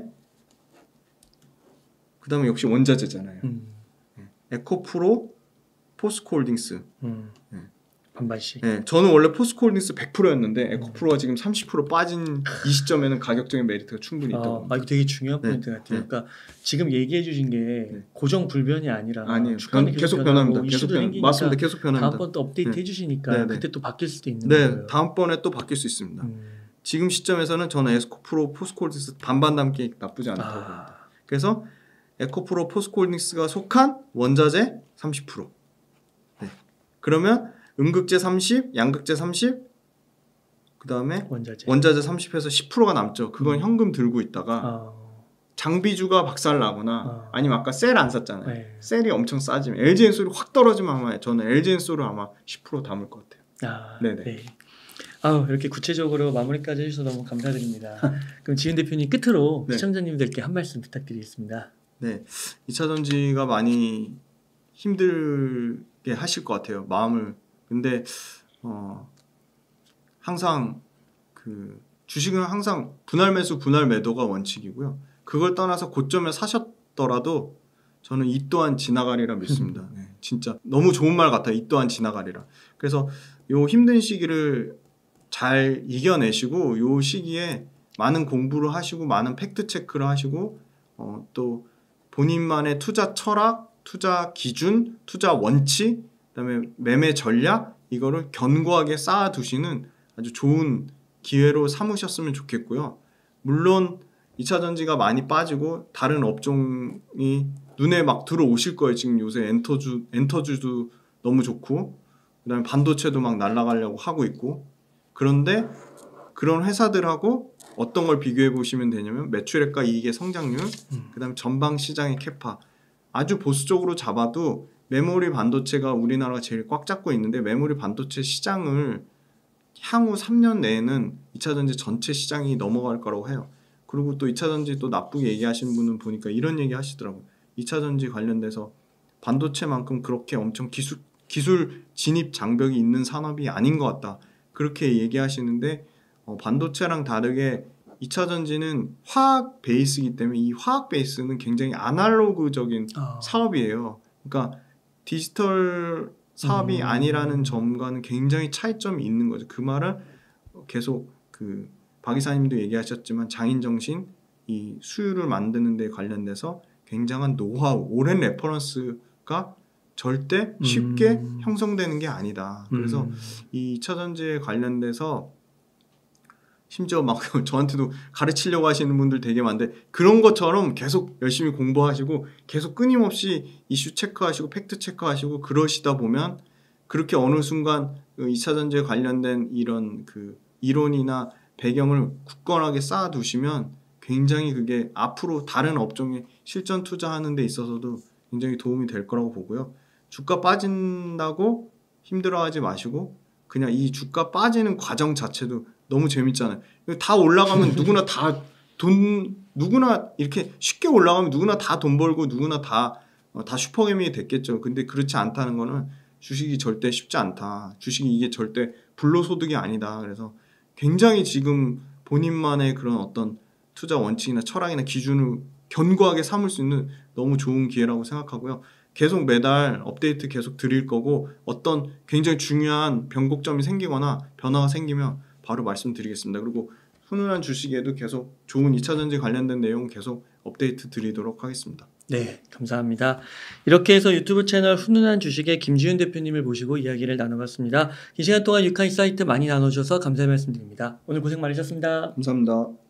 역시 원자재잖아요. 에코프로, 포스코홀딩스. 반반씩. 저는 원래 포스코홀딩스 100%였는데 에코프로가 지금 30% 빠진 이 시점에는 가격적인 메리트가 충분히 있다고. 이거 되게 중요한 포인트 같아요. 그러니까 지금 얘기해 주신 게 고정 불변이 아니라 주가는 계속 변합니다. 계속 맞습니다. 계속 변합니다. 다음번 또 업데이트 해주시니까 그때 또 바뀔 수도 있는 거예요. 다음번에 또 바뀔 수 있습니다. 지금 시점에서는 저는 에코프로, 포스코홀딩스 반반 담기 나쁘지 않다고 봅니다. 그래서 에코프로, 포스코홀딩스가 속한 원자재 30%. 그러면 응극제 30, 양극재 30, 그 다음에 원자재 30에서 10%가 남죠. 그건 현금 들고 있다가 장비주가 박살 나거나 아니면 아까 셀 안 샀잖아요. 셀이 엄청 싸지면 LG엔솔이 확 떨어지면 아마 저는 LG엔솔을 아마 10% 담을 것 같아요. 이렇게 구체적으로 마무리까지 해주셔서 너무 감사드립니다. 그럼 지은 대표님 끝으로 네. 시청자님들께 한 말씀 부탁드리겠습니다. 네, 2차전지가 많이 힘들게 하실 것 같아요. 마음을. 근데 항상 그 주식은 항상 분할 매수, 분할 매도가 원칙이고요. 그걸 떠나서 고점에 사셨더라도 저는 이 또한 지나가리라 믿습니다. 네, 진짜 너무 좋은 말 같아요. 이 또한 지나가리라. 그래서 요 힘든 시기를 잘 이겨내시고 요 시기에 많은 공부를 하시고 많은 팩트 체크를 하시고 또 본인만의 투자 철학, 투자 기준, 투자 원칙, 그다음에 매매 전략 이거를 견고하게 쌓아두시는 아주 좋은 기회로 삼으셨으면 좋겠고요. 물론 2차전지가 많이 빠지고 다른 업종이 눈에 막 들어오실 거예요. 지금 요새 엔터주도 너무 좋고 그다음에 반도체도 막 날아가려고 하고 있고 그런데 그런 회사들하고 어떤 걸 비교해 보시면 되냐면 매출액과 이익의 성장률 그다음에 전방 시장의 캐파 아주 보수적으로 잡아도 메모리 반도체가 우리나라가 제일 꽉 잡고 있는데 메모리 반도체 시장을 향후 3년 내에는 2차전지 전체 시장이 넘어갈 거라고 해요. 그리고 또 2차전지 또 나쁘게 얘기하시는 분은 보니까 이런 얘기 하시더라고요. 2차전지 관련돼서 반도체만큼 그렇게 엄청 기술 진입 장벽이 있는 산업이 아닌 것 같다. 그렇게 얘기하시는데 반도체랑 다르게 2차전지는 화학 베이스이기 때문에 이 화학 베이스는 굉장히 아날로그적인 사업이에요. 그러니까 디지털 사업이 아니라는 점과는 굉장히 차이점이 있는 거죠. 그 말은 계속 그 박 이사님도 얘기하셨지만 장인정신, 이 수율을 만드는 데 관련돼서 굉장한 노하우, 오랜 레퍼런스가 절대 쉽게 형성되는 게 아니다. 그래서 이 2차전지에 관련돼서 심지어 막 저한테도 가르치려고 하시는 분들 되게 많은데 그런 것처럼 계속 열심히 공부하시고 계속 끊임없이 이슈 체크하시고 팩트 체크하시고 그러시다 보면 그렇게 어느 순간 2차전지에 관련된 이런 그 이론이나 배경을 굳건하게 쌓아두시면 굉장히 그게 앞으로 다른 업종에 실전 투자하는 데 있어서도 굉장히 도움이 될 거라고 보고요. 주가 빠진다고 힘들어하지 마시고 그냥 이 주가 빠지는 과정 자체도 너무 재밌잖아요. 다 올라가면 누구나 이렇게 쉽게 올라가면 누구나 다 돈 벌고 누구나 다 슈퍼개미 됐겠죠. 근데 그렇지 않다는 거는 주식이 절대 쉽지 않다. 주식이 이게 절대 불로소득이 아니다. 그래서 굉장히 지금 본인만의 그런 어떤 투자 원칙이나 철학이나 기준을 견고하게 삼을 수 있는 너무 좋은 기회라고 생각하고요. 계속 매달 업데이트 계속 드릴 거고 어떤 굉장히 중요한 변곡점이 생기거나 변화가 생기면 바로 말씀드리겠습니다. 그리고 훈훈한 주식에도 계속 좋은 2차전지 관련된 내용 계속 업데이트 드리도록 하겠습니다. 네, 감사합니다. 이렇게 해서 유튜브 채널 훈훈한 주식의 김지훈 대표님을 모시고 이야기를 나눠봤습니다. 이 시간 동안 유카이 사이트 많이 나눠주셔서 감사의 말씀드립니다. 오늘 고생 많으셨습니다. 감사합니다.